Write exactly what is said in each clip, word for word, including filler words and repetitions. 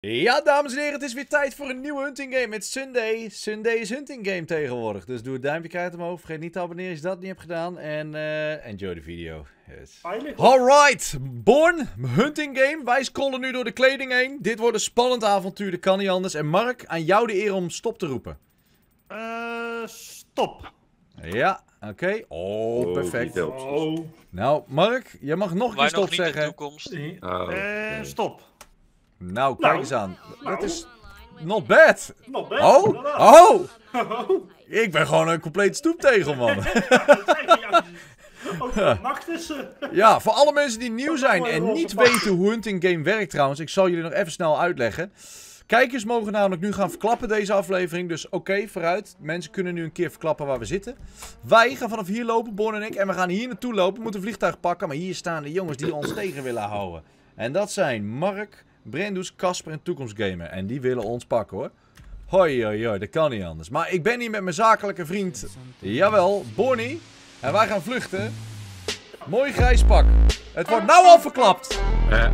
Ja, dames en heren, het is weer tijd voor een nieuwe hunting game met Sunday. Sunday is hunting game tegenwoordig. Dus doe het duimpje keihard omhoog. Vergeet niet te abonneren als je dat niet hebt gedaan. En uh, enjoy de video. Yes. Alright, Born, hunting game. Wij scrollen nu door de kleding heen. Dit wordt een spannend avontuur, dat kan niet anders. En Mark, aan jou de eer om stop te roepen. Eh, uh, stop. Ja, oké. Okay. Oh, oh, perfect. Oh. Nou, Mark, je mag nog een keer stop zeggen. De toekomst. Oh, okay. uh, stop. Nou, kijk nou, eens aan. Nou. Dat is not bad. Not bad. Oh, oh. oh. Ik ben gewoon een compleet stoeptegel, man. Ja, voor alle mensen die nieuw zijn en niet weten hoe hunting game werkt trouwens. Ik zal jullie nog even snel uitleggen. Kijkers mogen namelijk nu gaan verklappen deze aflevering. Dus oké, okay, vooruit. Mensen kunnen nu een keer verklappen waar we zitten. Wij gaan vanaf hier lopen, Born en ik. En we gaan hier naartoe lopen. We moeten een vliegtuig pakken. Maar hier staan de jongens die ons tegen willen houden. En dat zijn Mark, Brendus, Casper en Toekomstgamer. En die willen ons pakken, hoor. Hoi, hoi, hoi. Dat kan niet anders. Maar ik ben hier met mijn zakelijke vriend. Jawel, Bornie. En wij gaan vluchten. Mooi grijs pak. Het wordt nou al verklapt. Ja.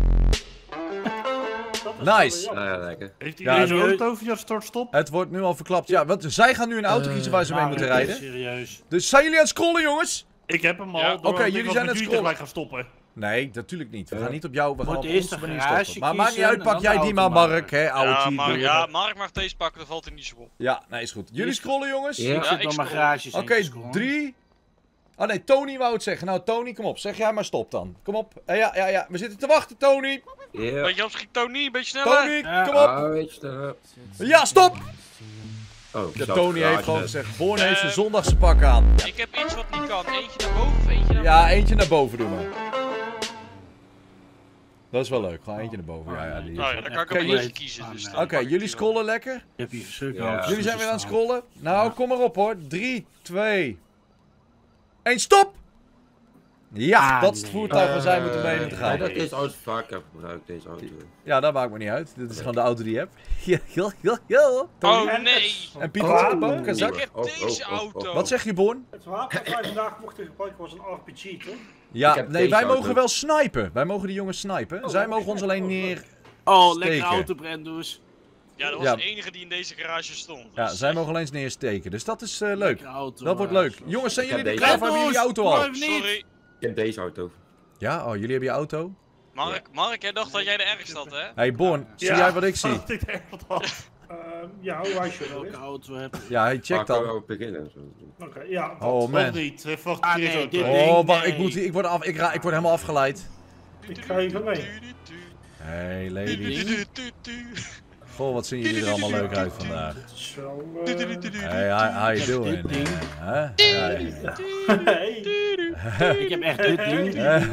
Nice. Nou ja, lekker. Heeft iedereen ja, zo'n auto via start stop? Het wordt nu al verklapt. Ja, want zij gaan nu een auto kiezen waar ze mee uh, moeten rijden. Serieus. Dus zijn jullie aan het scrollen, jongens? Ik heb hem al. Ja. Oké, okay, jullie zijn aan het scrollen. gaan stoppen. Nee, natuurlijk niet. We gaan niet op jou, we gaan op onze manier stoppen. Maar kiezen, maakt niet uit, pak jij die maar, Mark, hè, oude ja, cheat. Mark, ja, Mark mag deze pakken, dat valt er niet zo op. Ja, nee, is goed. Jullie scrollen, jongens? Ja, ik zit door mijn garages. Oké, okay, drie... Oh nee, Tony wou het zeggen. Nou, Tony, kom op. Zeg jij maar stop dan. Kom op. Uh, ja, ja, ja. We zitten te wachten, Tony. Yeah. Beetje opschiet, Tony. Een beetje sneller. Tony, ja. kom op. Ah, beetje sneller. Ja, stop. Oh, ja, Tony heeft gewoon gezegd, Born heeft zijn zondagse pak aan. Ja. Ik heb iets wat niet kan. Eentje naar boven of eentje naar boven? Ja, eentje naar boven doen we. Dat is wel leuk. Gewoon eentje naar boven. Ja, ja, die... Oh ja, dan kan ik ook eentje kiezen. Dus Oké, okay, jullie scrollen lekker. Je hebt hier verschrikkelijk. Ja. Jullie zijn weer aan het scrollen. Nou, ja. Kom maar op hoor. drie, twee, één, stop! Ja, ah, dat is het voertuig waar zij moeten mee te gaan. Nee, dat is auto vaak heb gebruikt, deze auto. Ja, dat maakt me niet uit. Dit is gewoon de auto die je hebt. Ja, ja, ja, ja. Oh nee! En Pieter oh, zit erboven, Kazak. Ik heb deze auto. Wat zeg je, Born? Het wapen dat wij vandaag mochten gebruiken was een R P G, toch? Ja, nee, wij mogen wel snipen. Wij mogen die jongens snipen. Oh, zij mogen ons alleen neer. Oh, lekker auto, Brendus. Ja, dat was ja. de enige die in deze garage stond. Dus. Ja, zij mogen alleen neersteken. Dus dat is uh, leuk. Auto, dat wordt leuk. Jongens, zijn jullie er klaar voor? Hebben jullie auto al? Sorry. Ik heb deze auto. Ja, oh, jullie hebben je auto? Mark, Mark, jij dacht dat jij de ergste had, hè? Hey, Born, zie ja. jij wat ik zie? Dat ik echt wat had. Uh, ja, hoe was je welke auto heb je? Ja, hij checkt dan. Oké, beginnen. Oké, okay, ja. Oh man. Niet. Ah, nee, dit oh, wacht, ik, moet, ik, word af, ik, ra, ik word helemaal afgeleid. Ik ga even mee. Hey, ladies. Goh, wat zien jullie er allemaal leuk uit vandaag. Zo, uh... Hey, how, how you doing? Uh, huh? Hey. Ik heb echt dit ding. Hey.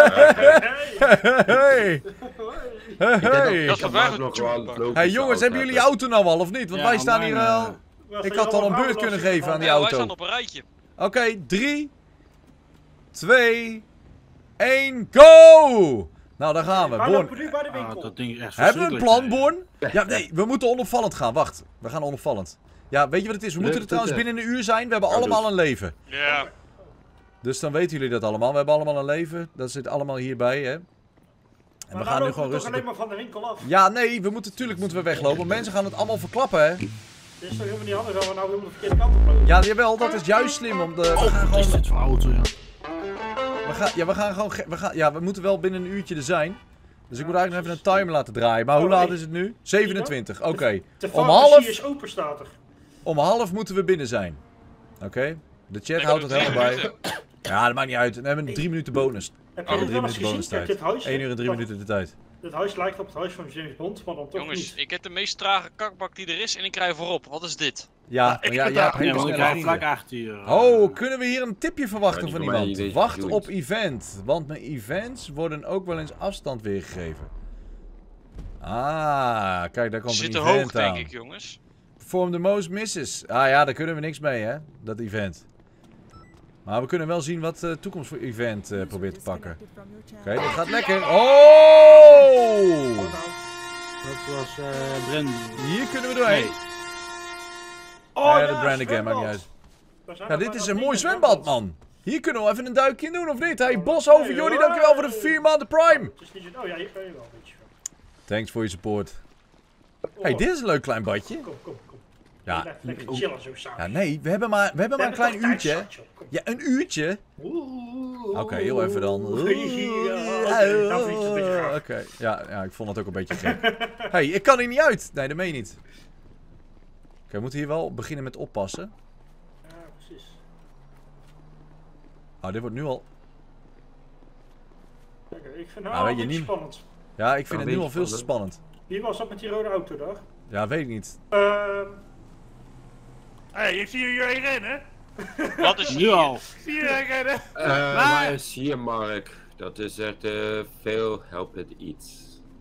Hey. Dat is vandaag nog wel. Hey jongens, hebben jullie auto nou al of niet? Want ja, wij staan hier wel. Uh, ik had al een beurt kunnen geven aan die auto. Ja, wij staan op een rijtje. Oké, okay, drie, twee, één, go! Nou, daar gaan we. Born. Ah, dat ding is echt hebben we een plan, Born? Ja, nee, we moeten onopvallend gaan. Wacht, we gaan onopvallend. Ja, weet je wat het is? We moeten er trouwens binnen een uur zijn. We hebben allemaal een leven. Ja. Dus dan weten jullie dat allemaal. We hebben allemaal een leven. Dat zit allemaal hierbij, hè. En maar we gaan nu gewoon rustig. alleen maar van de winkel af. Ja, nee, we moeten, natuurlijk moeten we weglopen. Mensen gaan het allemaal verklappen, hè. Dit is toch helemaal niet handig dat we nou helemaal de verkeerde kant op lopen? Ja, jawel, dat is juist slim. Om de, we oh, gaan gewoon... wat is dit voor auto, ja? We gaan, ja, we gaan gewoon... We gaan, ja, we moeten wel binnen een uurtje er zijn. Dus ik moet eigenlijk nog even een timer laten draaien. Maar hoe laat is het nu? zevenentwintig, oké. Okay. Om half... is open, staat er. Om half moeten we binnen zijn. Oké. Okay. De chat houdt het helemaal bij. Ja, dat maakt niet uit. We hebben een drie minuten bonus. Heb je oh, drie minuten bonus tijd. één uur en drie minuten de tijd. Dit huis lijkt op het huis van James Bond, maar dan toch Jongens, niet. ik heb de meest trage kakbak die er is en ik rij voorop. Wat is dit? Ja, maar ja, ja, ja, ja, ik rij vlak achter je. Oh, kunnen we hier een tipje verwachten ja, van iemand? Wacht op event, want mijn events worden ook wel eens afstand weergegeven. Ah, kijk, daar komt Zit een event hoog, aan. denk ik, jongens. Perform the most misses. Ah ja, daar kunnen we niks mee, hè, dat event. Maar we kunnen wel zien wat de uh, toekomst voor event uh, probeert te pakken. Oké, okay, dat gaat lekker. Oh! Dat was uh, Brandon. Hier kunnen we doorheen. Nee. Oh ja, de Brandon game, maakt niet uit. Ja, dit is een mooi zwembad, man. Hier kunnen we even een duikje doen, of niet? Hey, Boshoven, Jordi, dankjewel voor de vier maanden Prime. Oh ja, hier kan je wel een beetje. Thanks voor je support. Oh, Hey, dit is een leuk klein badje. Kom, kom, kom. Ja. Lekker, lekker chillen zo samen. Ja, nee, we hebben maar, we hebben maar een klein uurtje. hè. Ja, een uurtje? Oké, heel even dan. Oké, dan vind ik het een beetje gaaf. Oké, ja, ja, ik vond het ook een beetje gek. Hey, ik kan hier niet uit. Nee, dat meen je niet. Oké, we moeten hier wel beginnen met oppassen. Ja, precies. Oh, dit wordt nu al... Lekker, ik vind het Nou, wel weet een je beetje niet- spannend. Ja, ik vind Ja, het nu een al veel te beetje spannend. Wie was dat met die rode auto daar? Ja, weet ik niet. Ehm... Hé, hey, ik zie jullie rennen. Wat is Nu hier? al. Zie je rennen? Eh, waar is hier Mark? Dat is echt eh, veel helpend iets.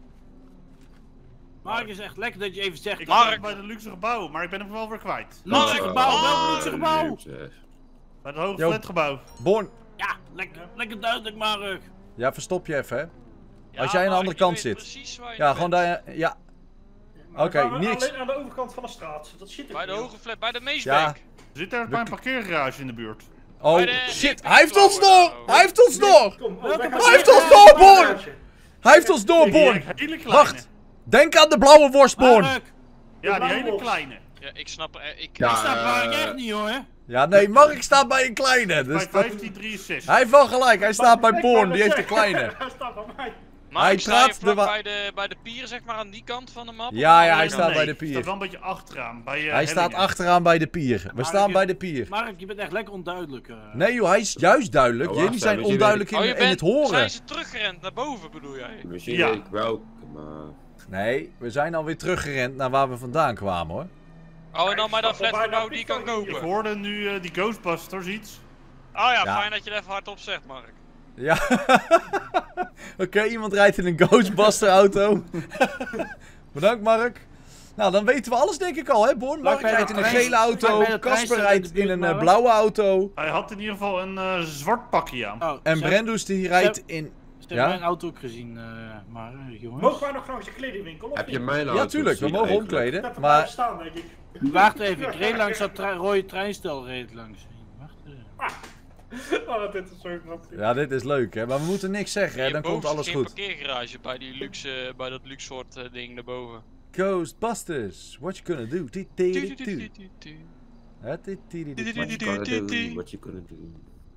Mark, is echt lekker dat je even zegt. Ik Mark. was bij de luxe gebouw, maar ik ben hem wel weer kwijt. Luxe Oh, gebouw, welk oh, luxe gebouw? luxe. Bij het hoge Yo. flatgebouw. Born, Ja, lekker, lekker duidelijk, Mark. ja, verstop je even, hè. Ja, Als jij aan de maar andere ik kant weet zit. Precies waar je Ja, nu gewoon bent. daar... Ja, Maar Oké, we waren niks. alleen aan de overkant van de straat. Dat zit ik Bij de niet. hoge flat, bij de meesbank. Zit er bij een parkeergarage in de buurt? oh Bij de- shit, die hij heeft ons piepklauwen door! daar. Hij heeft ons door! Kom, oh, Welke weg- partij? Hij heeft ons Ja, door, ja, Born! ja. Hij heeft ons door, Die Born! hele kleine. Wacht! Denk aan de blauwe worst, Born! Mark, Ja, die De hele blauwe kleine. Ja, ik snap er. Ik, Ja, ik snap Mark eh, echt niet, hoor. Ja, nee, Mark staat bij een kleine. Bij Dus dat... vijftien drieënzestig. Hij heeft wel gelijk, hij staat bij Ik Born, wou die net heeft de zeggen, kleine. Hij staat bij mij. maar hij ik sta hier praat de vlak wa- bij de, bij de pier, zeg maar, aan die kant van de map. Ja, ja, hij Nee, staat nee, bij de Hij staat pier. wel een beetje achteraan. Bij, eh, Hij staat Hellingen. achteraan bij de pier. We Maar staan je- bij de pier. Mark, je bent echt lekker onduidelijk. eh. Nee joh, hij is juist duidelijk. Oh, wacht Jullie zijn even, onduidelijk in, Oh, je in het bent, horen. zijn ze teruggerend naar boven, bedoel jij? Misschien Ja. weet ik wel, maar... Nee, we zijn alweer teruggerend naar waar we vandaan kwamen hoor. Oh, en dan bij dat stap erbij, flatgebouw dat die je is kan toch niet- Ik kopen. hoorde nu eh, die Ghostbusters iets. Oh ja, Ja. fijn dat je het even hardop zegt, Mark. Ja. Oké, iemand rijdt in een Ghostbuster auto. Bedankt Mark. Nou, dan weten we alles denk ik al hè Born. Mark bij de rijdt in een trein- gele auto, vlak bij de Casper treinstation rijdt in de in buurt, een eh, Mark. blauwe auto. Hij had in ieder geval een eh, zwart pakje aan. Oh, En ze- Brendus die rijdt in... Ze Ja? hebben mijn auto ook gezien, eh maar eh, jongens. Mogen wij nog langs de kledingwinkel? of Heb je niet? mijn auto Ja tuurlijk, we gezien mogen eigenlijk? omkleden. Dat er Maar maar... staan, denk ik. Wacht even, ik reed langs dat tre- rode treinstel reed langs. Wacht even. Oh, dit is zo grappig. ja, dit is leuk hè. Maar we moeten niks zeggen hè, dan Hierboven komt alles zit geen goed. parkeergarage bij, die luxe, bij dat luxe soort eh, ding daarboven. Ghostbusters, what you gonna do? Ti- ti- ti- ti. Hè, ti- ti- ti- ti- What you gonna do, what you gonna do.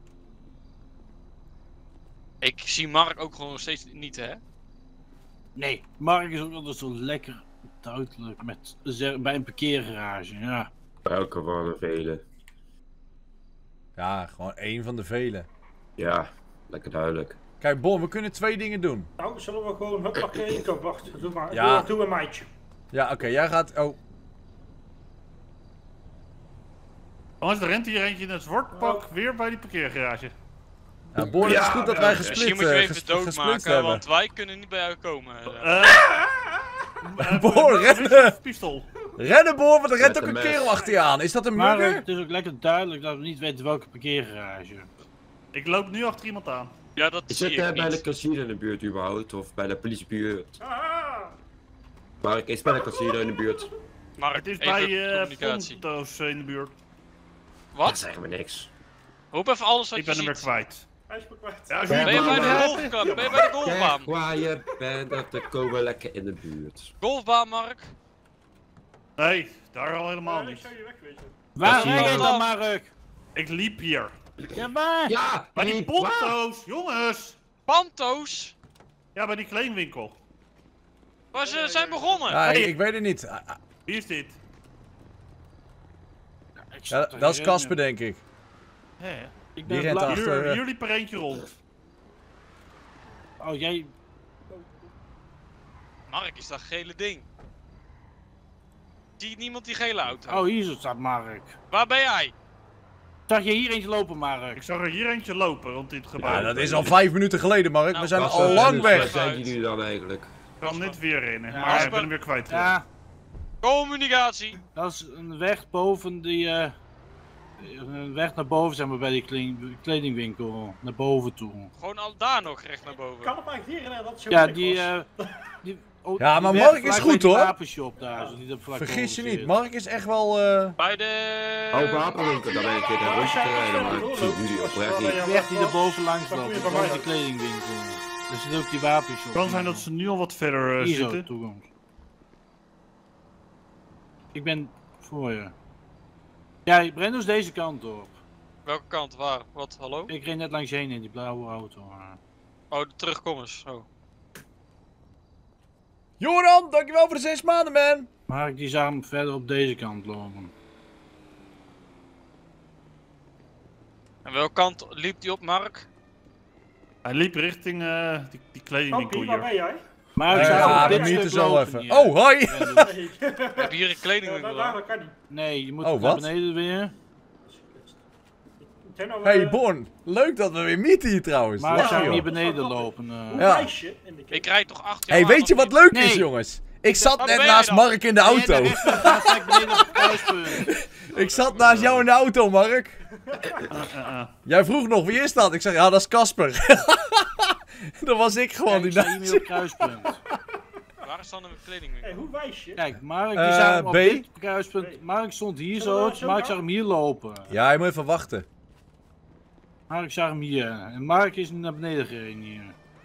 Ik zie Mark ook gewoon nog steeds niet, hè? Nee, Mark is ook altijd zo lekker duidelijk met, ze- bij een parkeergarage, ja. Welke van de vele. Ja, gewoon één van de vele. Ja, lekker duidelijk. Kijk Bon, we kunnen twee dingen doen. Nou, zullen we gewoon hup parkeren? Kom, wacht. Doe maar. Ja. Doe, doe een meidje. Ja, oké, jij gaat... Oh, Anders er rent hier eentje in het zwart pak weer bij die parkeergarage. ja, Bon, het is goed dat wij Misschien gesplit, moet je eh, even ges- gesplitst doodmaken, hebben. want wij kunnen niet bij jou komen. Eh uh, Boor, rennen! Pistool. Rennen Bon, want er rent Met ook een een mes. kerel achter je aan. Is dat een Maar mugger? het is ook lekker duidelijk dat we niet weten welke parkeergarage. Ik loop nu achter iemand aan. Ja, dat Is zie het ik eh, bij de niet. casino in de buurt überhaupt? Of bij de politiebuurt? Ah, Mark is bij de casino in de buurt. Mark, Het is even bij eh communicatie. Ponto's eh, in de buurt. Dat Wat? zeggen we niks. Roep even alles wat Ik je ben hem weer ziet. kwijt. hij is me kwijt. Ja, als Ben Ben je jullie bij de maar- golfbaan? Ben je bij de golfbaan? Kijk waar je bent, dat we komen lekker in de buurt. Golfbaan, Mark? Nee, daar al helemaal Ja, ik niet. zou je wegwezen. Waar zie je rij je wel. dan, Mark? Ik liep hier. Ja, waar? Ja! Bij die liep, waar? Ponto's, jongens! Panto's? Ja, bij die kledingwinkel. Waar ze zijn begonnen? Ja, ik, Hey. ik weet het niet. Ah, ah, Wie is dit? Ik Ja, snap er dat is geen Casper reden. denk ik. Hè? Ik Die ben rent bla- achter. Hier, eh. hier liep er eentje rond. Oh, jij... Mark is dat gele ding. Zie je niemand die gele auto? Oh, hier staat Mark. Waar ben jij? Zag je hier eentje lopen, Mark? Ik zag er hier eentje lopen rond dit gebouw. Ja, dat is al vijf minuten geleden, Mark. We Nou, zijn Kas, al eh, lang dus weg. wij- Waar zijn jullie dan eigenlijk? Ik kan net weer rennen, Ja, maar ik Asper. ben hem weer kwijt. Ja, Communicatie. dat is een weg boven die... eh, een weg naar boven, zeg maar, bij die kleding- kledingwinkel. Naar boven toe. Gewoon al daar nog recht naar boven. Kan het eigenlijk hier en dat het zo Ja, dik die... was. eh, die oh, Ja, die maar weg Mark is vlak goed, bij die hoor. wapenshop daar, zo die daar vlak Vergis je boven niet, zit. Mark is echt wel... eh, Bij de... Oh, wapenwinkel, dan ben ik in een rondje te rijden, maar ik zie jullie oprecht niet. De weg die er boven langs Dan loopt, moet je bij boven mij die kledingwinkel. Er zit ook die wapenshop. Het kan zijn dat ze nu al wat verder uh, Hier zo, zitten. toekomst. Ik ben voor je. Ja, ik breng dus deze kant op. Welke kant? Waar? Wat? Hallo? Ik reed net langs je heen in die blauwe auto. uh. Oh, de terugkomers. Oh. Joran, dankjewel voor de zes maanden, man. Maar ik die zag hem verder op deze kant lopen. En welke kant liep die op, Mark? Hij liep richting uh, die, die kledingwinkel Oké, waar hier. ben jij? Maar ik Eh, zag hem ja, op we dit moeten stuk zo lopen even. hier. Oh, hoi. Nee. We hebben hier een Ja, kledingwinkel. daar, aan. daar kan niet. Nee, je moet Oh, naar wat? beneden weer. Ik denk nou, Hey, eh, Born. Leuk dat we weer meeten hier trouwens. Maar ik Lachen, zag hem joh. hier beneden lopen. eh. Hoe Ja. meisje in de Ik rijd toch achter Hey, jou aan, weet je of wat niet? leuk is, Nee. jongens? Ik zat Waar net ben jij naast dan? Mark in de Ben jij auto. daar echt van? Ga straks beneden op het kruispunt. Ik zat naast jou in de auto, Mark. Uh, uh, uh. Jij vroeg nog, wie is dat? Ik zeg, ja, dat is Casper. Dat was ik gewoon Kijk, die ik sta hier naast nu op het kruispunt. Waar is dan een kledingwinkel? Hey, hoe wijs je? Kijk, Mark die Eh, zag hem op B. dit kruispunt. Mark stond hier Zullen we zo, zo Mark gaan? zag hem hier lopen. Ja, je moet even wachten. Mark zag hem hier. En Mark is naar beneden gereden hier.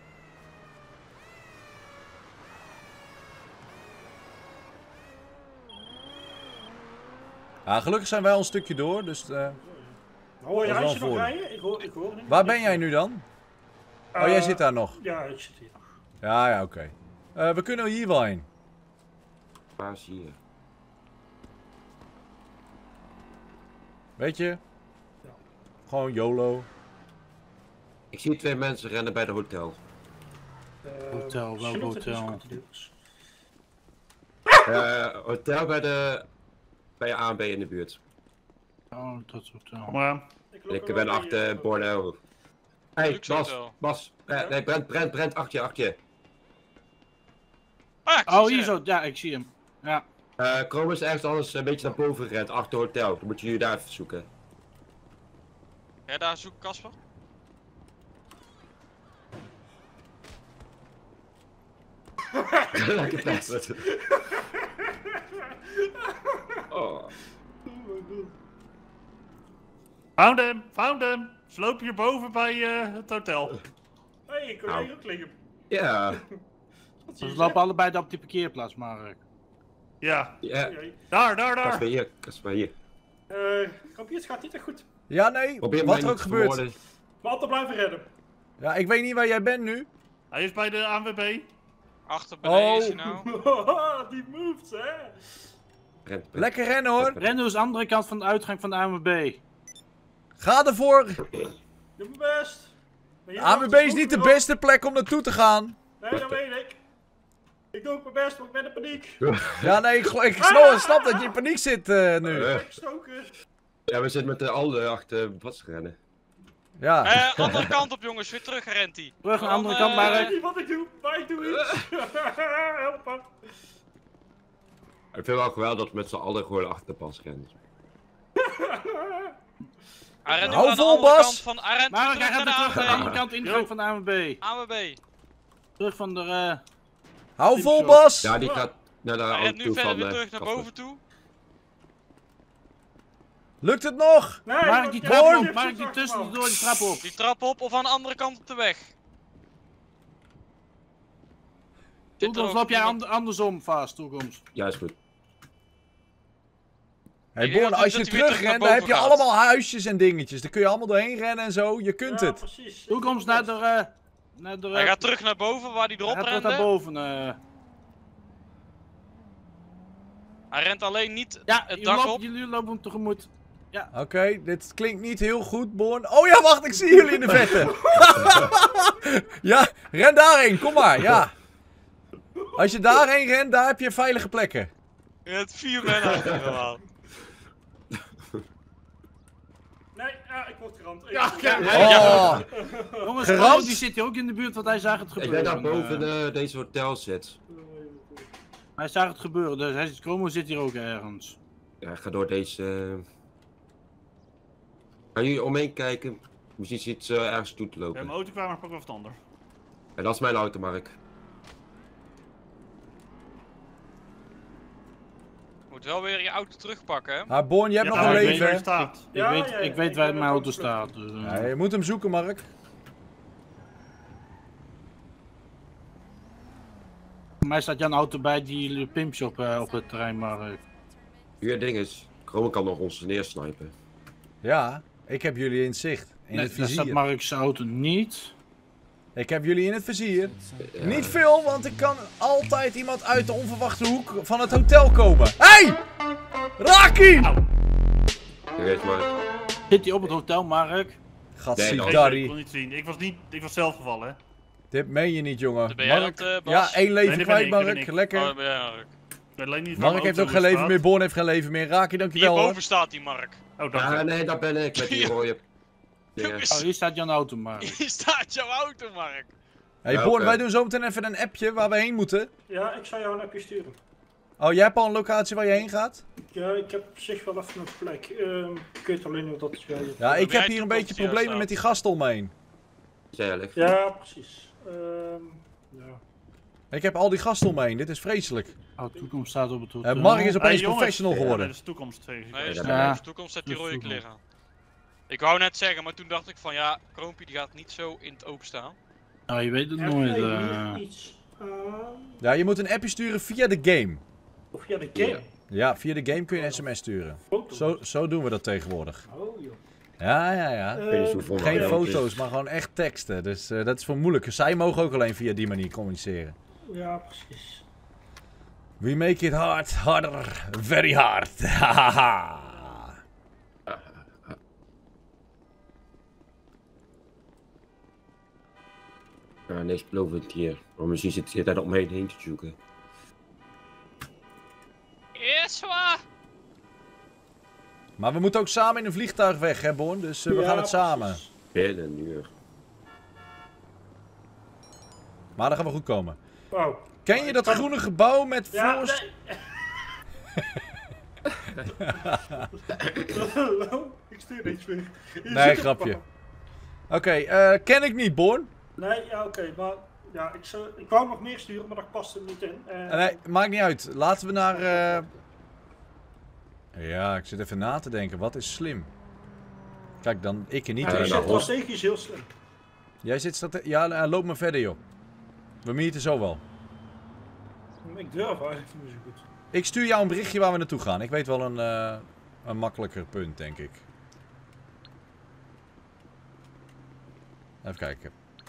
Ja, gelukkig zijn wij al een stukje door, dus... eh, Hoor je Dat is wel Huisje nog voor. rijden? Ik hoor, ik hoor niet. Waar ben jij nu dan? Oh, jij Eh, zit daar nog. Ja, ik zit hier nog. Ja, ja, oké. Eh, we kunnen hier wel heen. Waar zie je? Weet je? Ja. Gewoon YOLO. Ik zie twee mensen rennen bij de hotel. Eh, Hotel, welk misschien op de hotel? discotheeks. Eh, hotel bij de... bij A en B in de buurt. Oh, dat hotel. Kom maar aan. loop Ik er ben wel achter bij, eh, Bordeaux. Hey, Luxe Bas, hotel. Bas. Eh, nee, Brent, Brent, Brent, achter je, achter je. Ah, ik Oh, zie hier ze. zo. Ja, ik zie hem. Ja. Eh Chrome is ergens anders een beetje naar boven gerend, achter het hotel. Dan moet je jullie daar even zoeken. Ja, daar zoek Casper. Lekker pest. Oh. Found hem, found hem. Ze lopen hierboven bij uh, het hotel. Hey, ik kon Au. hier ook liggen. Ja. Wat zie Ze je lopen allebei daar op die parkeerplaats, Mark. Ja, Ja. zeggen? daar, daar, daar. Kasper hier, Kasper hier. Eh, Kampie, het gaat niet echt goed. Ja, nee. Probeer Wat mij er ook niet te gebeurt. vermoorden. Maar altijd blijven redden. Ja, ik weet niet waar jij bent nu. Hij is bij de A N W B. Achter beneden Oh. is hij nou. Die moves, hè? Rent, rent. Lekker rennen hoor. Rennen is de andere kant van de uitgang van de A M B. Ga ervoor. Doe mijn best. Maar hier A M B achter is niet de ook- beste plek om naartoe te gaan. Nee, dat weet ik. Ik doe ook mijn best, maar ik ben in paniek. Ja, nee, ik, gelo- ik snap, snap dat je in paniek zit eh, nu. Eh, Ik gestoken. Ja, we zitten met de Alde achter Bas rennen. Ja. Eh, andere kant op jongens, weer terug rent hij. Terug aan de andere Dan, kant, eh, Ik weet Mark. niet wat ik doe, maar ik doe iets. Help me. Ik vind wel geweldig dat we met z'n allen gewoon achter de Bas rennen. Hij rent nu Hou aan de vol, andere Bas. kant van... Hij rent Mark, terug hij gaat naar weer de terug aan de andere A W B. kant ingang van de A M B. A W B. Terug van de... eh Hou vol, Teamshop. Bas. Ja, die gaat naar de Hij rent auto nu toe verder van weer eh, terug naar Kasper. boven toe. Lukt het nog? Nee, Mark, ik die word- trap ja, op. die Mark, heeft die zich tussen afgemaakt. door die trap op. Die trap op of aan de andere kant op de weg. Zit er Toekomst ook loop jij iemand- and- andersom vast, toekomst. Ja, is goed. Hey, Ik denk Born, dat- als je dat hij weer terug terugrent, naar dan heb je boven gaat. allemaal huisjes en dingetjes. Daar kun je allemaal doorheen rennen en zo. Je kunt Ja, het. precies. Toekomst naar de... eh, naar de... Hij gaat terug naar boven waar hij hij erop gaat terug naar rende. boven. eh. Hij rent alleen niet Ja, het jullie dak lopen, op. jullie lopen hem tegemoet. Oké, dit klinkt niet heel goed, Born. Oh ja, wacht, ik zie jullie in de vette. Ja, ren daarheen, kom maar, ja. Als je daarheen rent, daar heb je veilige plekken. Je hebt vier men achter hem aan. Nee, ja, ik word gerand. Ja, Ik- ja, Oh, Jongens, Geramd? Paul, die zit hier ook in de buurt, want hij zag het Ik gebeuren. ben daar boven eh. eh, deze hotel zit. Hij zag het gebeuren, dus hij zit, Chromo zit hier ook ergens. Ja, ik ga door deze... eh, Gaan jullie omheen kijken? Misschien is iets eh, ergens toe te We hebben lopen. mijn auto klaar, maar pak even het ander. En dat is mijn auto, Mark. Moet wel weer je auto terugpakken, hè? ah, Born, je hebt Ja, nog een ik weet leven, waar hè? je staat. Ja, ik weet, ja, ik ja, weet ik waar ben mijn ook auto vlug. staat. Dus, eh. Ja, je moet hem zoeken, Mark. Voor mij staat Jan auto bij die pimpshop uh, op het terrein, Mark. Hier ding is, Chrome kan nog ons neersnipen. Ja, ik heb jullie in het zicht. In Nee, het daar staat vizier. Mark's auto niet. Ik heb jullie in het vizier. Ja. Niet veel, want ik kan altijd iemand uit de onverwachte hoek van het hotel komen. Hey! Raki! Je weet maar. Zit hij op het hotel, Mark? Gadverdarrie. Ik kon niet zien. Ik was, niet, ik was zelf gevallen, hè. Dit meen je niet, jongen. Daar ben jij Mark, dat, uh, Bas? ja, één leven Nee, dat ben kwijt, ik, dat ben Mark. ik. Lekker. Oh, daar ben jij, Mark. Ik ben alleen niet van Mark mijn heeft auto ook geen leven gestraat. meer, Born heeft geen leven meer. Raki, dankjewel hoor. Hierboven staat die Mark. Oh, dank Ah, je. nee, dat ben ik met die rode dingen. Jongens, Oh, hier staat Jan auto, Mark. hier staat jouw auto, Mark. Hey, Ja, Born, oké. wij doen zo meteen even een appje waar we heen moeten. Ja, ik zou jou een appje sturen. Oh, jij hebt al een locatie waar je heen gaat? Ja, ik heb op zich wel even een plek. Ehm, ik weet alleen niet of dat jij... Ja, ik jij heb hier een toekomst beetje hier problemen staat. met die gasten om me heen. Gezellig. Ja, precies. Ehm ja. Ik heb al die gasten om me heen, dit is vreselijk. Oh, toekomst staat op het hotel. En Mark is Hey, opeens jongens. professional Ja, geworden. dat is toekomst. Nee, Ja, is dat ja. ben in ik. de toekomst zet die Dat is rode toekomst. kleren aan. Ik wou net zeggen, maar toen dacht ik van ja, Kroompje die gaat niet zo in het open staan. Nou, je weet het Heb nooit. jij eh. hier iets aan? Ja, je moet een appje sturen via de game. Of via de game? Ja. Ja, via de game kun je een sms sturen. Foto? Zo, zo doen we dat tegenwoordig. Oh joh. Ja, ja, ja. Ik weet niet Ehm, hoeveel Geen nou foto's, is. maar gewoon echt teksten. Dus eh, dat is voor moeilijk. Zij mogen ook alleen via die manier communiceren. Ja, precies. We make it hard, harder, very hard. Hahaha. Ja, niks belovend hier. Maar misschien zit hij daar om me heen te zoeken. Is waar! Maar we moeten ook samen in een vliegtuig weg, hè, Born? Dus eh, we Ja, gaan het samen. precies. Binnen een uur. Maar dan gaan we goed komen. Wauw. Ken je dat Kan- groene gebouw met Ja, floors? nee. Ik stuur niks meer. Je Nee, zit er grapje. gewoon. Oké, eh, ken ik niet, Born. Nee, ja, oké, maar ja, ik, zou, ik wou nog meer sturen, maar dat past er niet in. En, Eh, nee, maakt niet uit. Laten we naar... eh, Ja, ik zit even na te denken. Wat is slim? Kijk, dan ik er niet ja, Ja, ik in. nou, zit hoor. strategisch heel slim. Jij zit strate- Ja, eh, loop maar verder, joh. We meeten zo wel. Ik durf eigenlijk niet zo goed. Ik stuur jou een berichtje waar we naartoe gaan. Ik weet wel een, eh, een makkelijker punt, denk ik. Even kijken.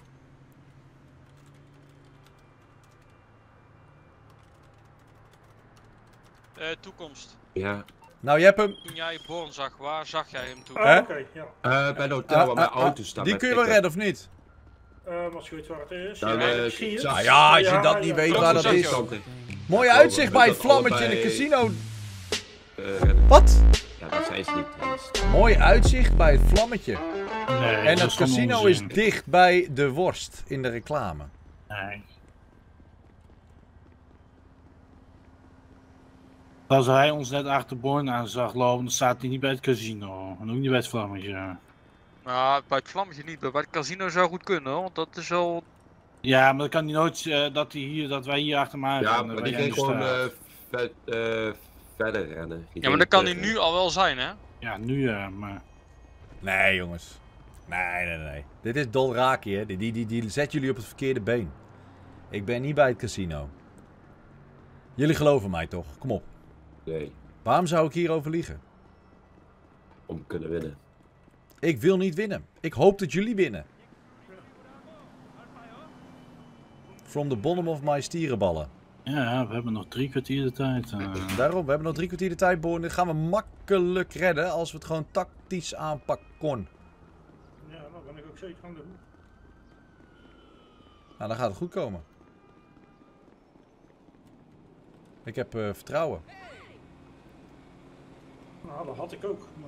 Uh, toekomst. Ja. Nou, je hebt hem. Toen jij Born zag, waar zag jij hem toen? Ah, Hè? oké, ja. Uh, bij het hotel Ah, waar mijn ah, auto ah, staat. Die met kun je wel pick-up. redden, of niet? Uh, als je weet waar het is. Dan, ja, eh, ik zie het. zag- Nou ja, als je Ja, dat niet ja. weet Klopt, waar dat dat zag is. je ook. Mooi Ja, uitzicht we bij het moeten vlammetje in de allebei- casino. Uh, redden. Wat? Ja, dat zei ze niet eens. Mooi uitzicht bij het vlammetje. Nee, En dat het is gewoon casino onzin. is dicht bij de worst in de reclame. Nee. Als hij ons net achter Born aan zag lopen, dan staat hij niet bij het casino. En ook niet bij het vlammetje. Nou, bij het vlammetje niet, maar bij het casino zou goed kunnen hoor, want dat is al... Ja, maar dan kan hij nooit uh, dat, hij hier, dat wij hier achter hem aan Ja, gaan, maar waar die jij ging nu gewoon staat. uh, vet, uh, verder rennen. Die Ja, maar ging dan kan hij terug. nu al wel zijn hè? Ja, nu ja, maar... Nee, jongens. Nee, nee, nee. Dit is Dolraki, hè. Die, die, die, die zet jullie op het verkeerde been. Ik ben niet bij het casino. Jullie geloven mij toch? Kom op. Nee, Waarom zou ik hierover liegen? om te kunnen winnen. Ik wil niet winnen. Ik hoop dat jullie winnen. From the bottom of my stierenballen. Ja, we hebben nog drie kwartier de tijd. Uh. Daarom, we hebben nog drie kwartier de tijd, Born. Dit gaan we makkelijk redden als we het gewoon tactisch aanpakken kon. Ja, dat ben ik ook zeker aan het doen. Nou, dan gaat het goed komen. Ik heb uh, vertrouwen. Nou, dat had ik ook. Maar...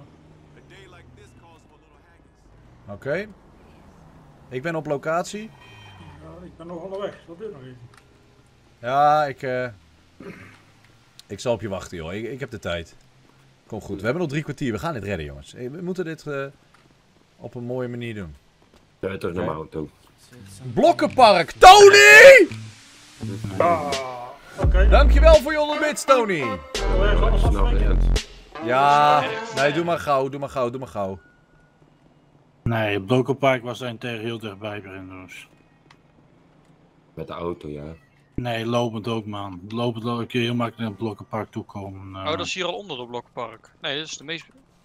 Oké. Okay. Ik ben op locatie. Ja, ik ben nog onderweg, dat duurt nog even. Ja, ik... Uh... Ik zal op je wachten, joh. Ik, ik heb de tijd. Kom goed. We hebben nog drie kwartier. We gaan dit redden, jongens. We moeten dit uh, op een mooie manier doen. Ja, terug naar mijn auto. Blokkenpark! Tony! Ah, oké. Okay. Dankjewel voor je honderd bits, Tony. Wil je alles Snap afrekenen? je? Ja, nee, doe maar gauw, doe maar gauw, doe maar gauw. Nee, op Blokkenpark was hij tegen heel dichtbij, Brendo's. Met de auto, ja. Nee, lopend ook, man. Lopend lo- kun je heel makkelijk naar het Blokkenpark toe komen. Uh, Oh, dat is hier al onder het Blokkenpark. Nee, dat is de meest...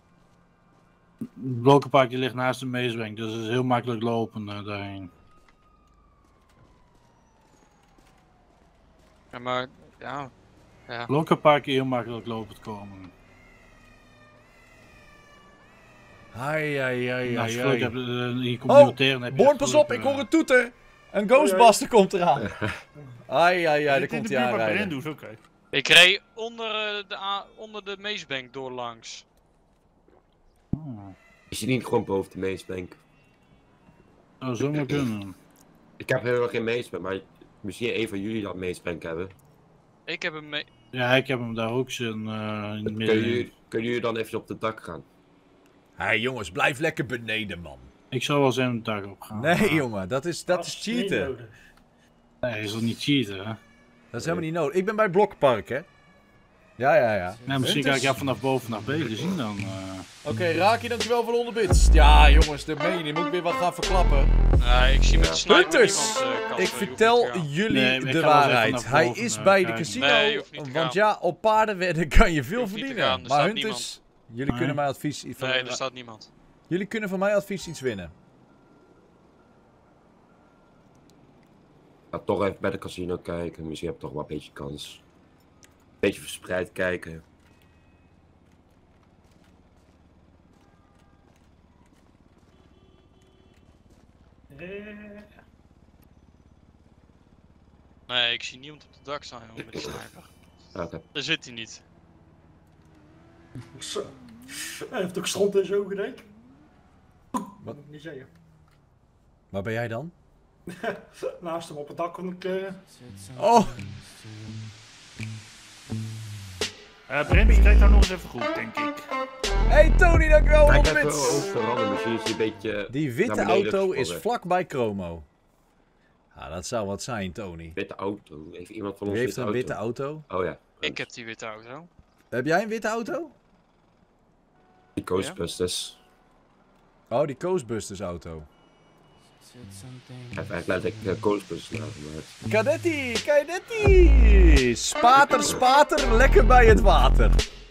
Het Blokkenpark die ligt naast de Meesbank, dus het is heel makkelijk lopen uh, daarheen. Ja, maar... Ja... Ja. Blokkenpark heel makkelijk lopen te komen. Ai, ai, ai, Als ai, je geluk ai. hebt, uh, hier komt Oh, nieuwe teren, heb je Born, echt pas geluk, op, ik uh, hoor een toeter. Een Ghostbuster komt eraan. Ai, ai, ai, daar Zit in komt de hij buurt bij aanrijden. Brandus, oké. Ik reed onder, uh, de, A onder de Meesbank door langs. oh, Is je niet gewoon boven de meesbank? zou zomaar kunnen. Ik heb helemaal geen meesbank, maar misschien een van jullie dat meesbank hebben. Ik heb hem mee... Ja, ik heb hem daar ook zijn uh, in het Kunnen midden. jullie, kunnen jullie dan even op het dak gaan? Hé hey, jongens, blijf lekker beneden, man. Ik zou wel zijn dak op gaan. Nee, jongen, dat is, dat is niet cheaten. nodig. Nee, is dat niet cheaten, hè? Dat is helemaal niet nodig. Ik ben bij het Blokkenpark, hè? Ja, ja, ja. Ja, misschien kan ik Hunters? jou vanaf boven naar beneden zien dan. Uh... Oké, okay, Raki, dankjewel voor de honderd bits. Ja, jongens, de mening. Moet ik weer wat gaan verklappen. Nee, ik zie met de sniper Hunters, niemand, uh, Kasper, ik je hoeft niet vertel te gaan. jullie Nee, maar ik de ga wel eens even waarheid. naar Hij boven, is uh, bij de kijken. casino. Nee, je hoeft niet te want gaan. ja, op paardenwedden kan je veel hoeft niet te verdienen. gaan, er maar staat Hunters, jullie Nee. kunnen mij advies... Van, Nee, er staat niemand. Jullie kunnen van mij advies iets winnen. Ga toch even bij de casino kijken, misschien heb je toch wel een beetje kans. Beetje verspreid kijken. Eh, Nee, ik zie niemand op het dak staan, jongen, met die sniper. Oké. Daar zit hij niet. Zo. Hij heeft ook stront in zijn ogen, denk ik. Wat? Wat moet ik niet zeggen. Waar ben jij dan? Naast hem op het dak kon ik... Uh... Oh, Uh, Brandus, kijk nou nog eens even goed, denk ik. hey Tony, dankjewel voor de Kijk honderd even bits. over de randen, misschien is die een beetje... Die witte naar beneden auto is gesprongen. vlakbij Chromo. Ja, dat zou wat zijn, Tony. Witte auto, heeft iemand van Wie ons heeft een witte auto? Oh ja, Ik heb die witte auto. Heb jij een witte auto? die Ghostbusters. Oh, die Ghostbusters auto. Ik heb eigenlijk letterlijk uh, Ghostbusters nagemaakt. Cadetti, Cadetti! Spater, spater, lekker bij het water.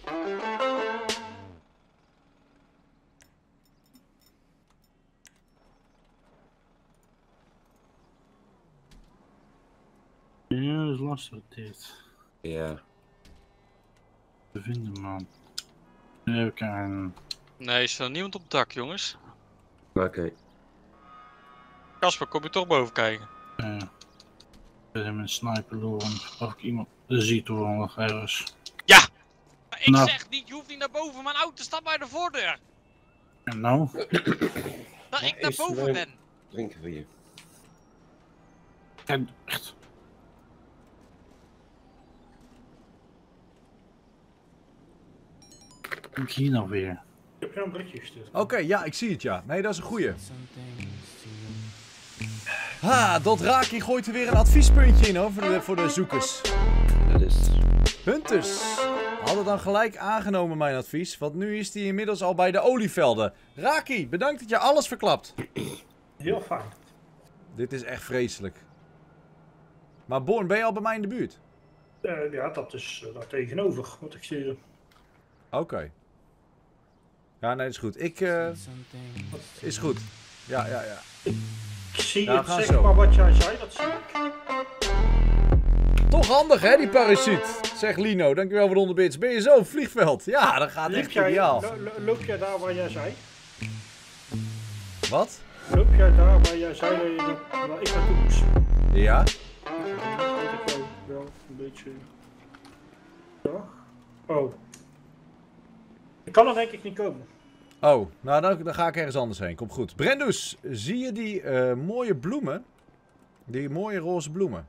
Ja, dat is lastig dit. Ja. Te vinden, man. Even kijken. Nee, er staat niemand op het dak, jongens. Oké. Kasper, kom je toch boven kijken? Uh, ik zit in mijn sniper loren. Of ik iemand ziet toevallig ergens. Ja! Maar ik Nou. zeg niet, je hoeft niet naar boven, mijn auto staat bij de voordeur. En nou? Dat ik naar is boven leuk. ben. Drinken we hier. Kijk, echt. Kom ik hier nou weer? Ik heb jou een berichtje gestuurd. Oké, ja, ik zie het, ja. Nee, dat is een goeie. Ha, Dotraki gooit er weer een adviespuntje in, hoor, voor de, voor de zoekers. Dat is... Hunters hadden dan gelijk aangenomen mijn advies, want nu is hij inmiddels al bij de olievelden. Raki, bedankt dat je alles verklapt. Heel fijn. Dit is echt vreselijk. Maar Born, ben je al bij mij in de buurt? Uh, ja, dat is uh, daar tegenover, wat ik zie. Oké. Ja, nee, dat is goed. Ik, eh... is goed. Ja, ja, ja. Ik zie Ja, het, ga zeg zo. maar wat jij zei, dat zie ik. Toch handig, hè, die parachute. Zegt Lino, dankjewel voor de honderd bits. Ben je zo, vliegveld? Ja, dat gaat Liep echt jij, ideaal. lo- lo- loop jij daar waar jij zei? Wat? Loop jij daar waar jij zei dat je dat, waar ik naartoe moest? Ja? Dat ik jou wel een beetje... Ja? Oh. Ik kan er denk ik niet komen. Oh, nou dan, dan ga ik ergens anders heen. Kom goed. Brendus, zie je die eh, mooie bloemen? Die mooie roze bloemen.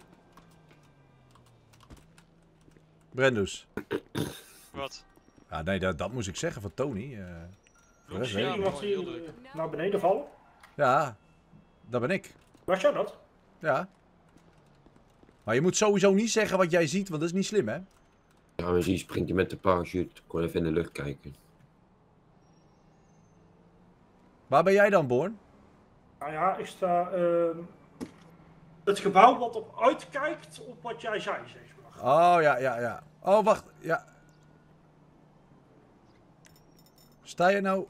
Brendus. Wat? Ja, nee, dat, dat moest ik zeggen van Tony. eh. voor de rest Zie weet je ik iemand mooi, heel hier leuk. eh, naar beneden vallen? niet. Ja, dat ben ik. Was jij dat? Ja. Maar je moet sowieso niet zeggen wat jij ziet, want dat is niet slim, hè? Ja, misschien springt je met de parachute. Gewoon even in de lucht kijken. Waar ben jij dan, Born? Nou ja, ik sta... ehm Het gebouw wat op uitkijkt op wat jij zei, zeg maar. Oh, ja, ja, ja. Oh, wacht. Ja. Sta je nou...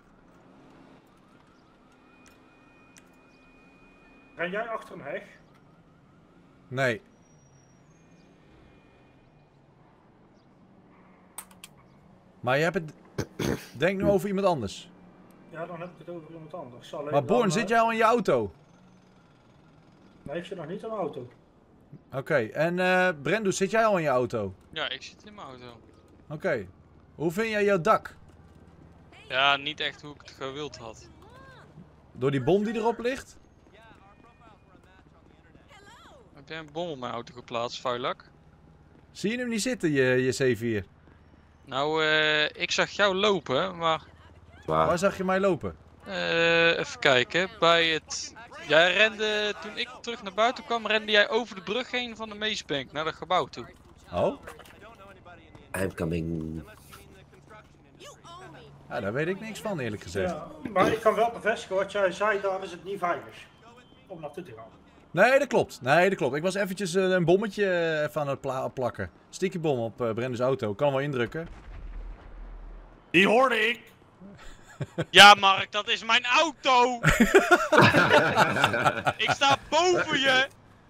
Ren jij achter een heg? Nee. Maar je hebt het... Denk nu over iemand anders. Ja, dan heb ik het over iemand anders. Alleen Maar Born, dan, zit eh, jij al in je auto? Nee, ik zit nog niet in mijn auto. Oké. Okay. En eh Brendo, zit jij al in je auto? Ja, ik zit in mijn auto. Oké. Okay. Hoe vind jij jouw dak? Ja, niet echt hoe ik het gewild had. Door die bom die erop ligt? Heb jij een bom op mijn auto geplaatst, vuilak? Zie je hem niet zitten, je, je C vier? Nou, eh, ik zag jou lopen, maar... Waar? Waar zag je mij lopen? eh, even kijken, bij het... Jij rende, toen ik terug naar buiten kwam, rende jij over de brug heen van de Macebank naar dat gebouw toe. Oh? I'm coming. Ja, daar weet ik niks van, eerlijk gezegd. Ja, maar ik kan wel bevestigen wat jij zei, daar is het niet veilig. Om naartoe te gaan. Nee, dat klopt. Nee, dat klopt. Ik was eventjes uh, een bommetje uh, even aan het pla plakken. Sticky bom op uh, Brenda's auto. Kan hem wel indrukken. Die hoorde ik! Ja, Mark, dat is mijn auto! Ik sta boven je!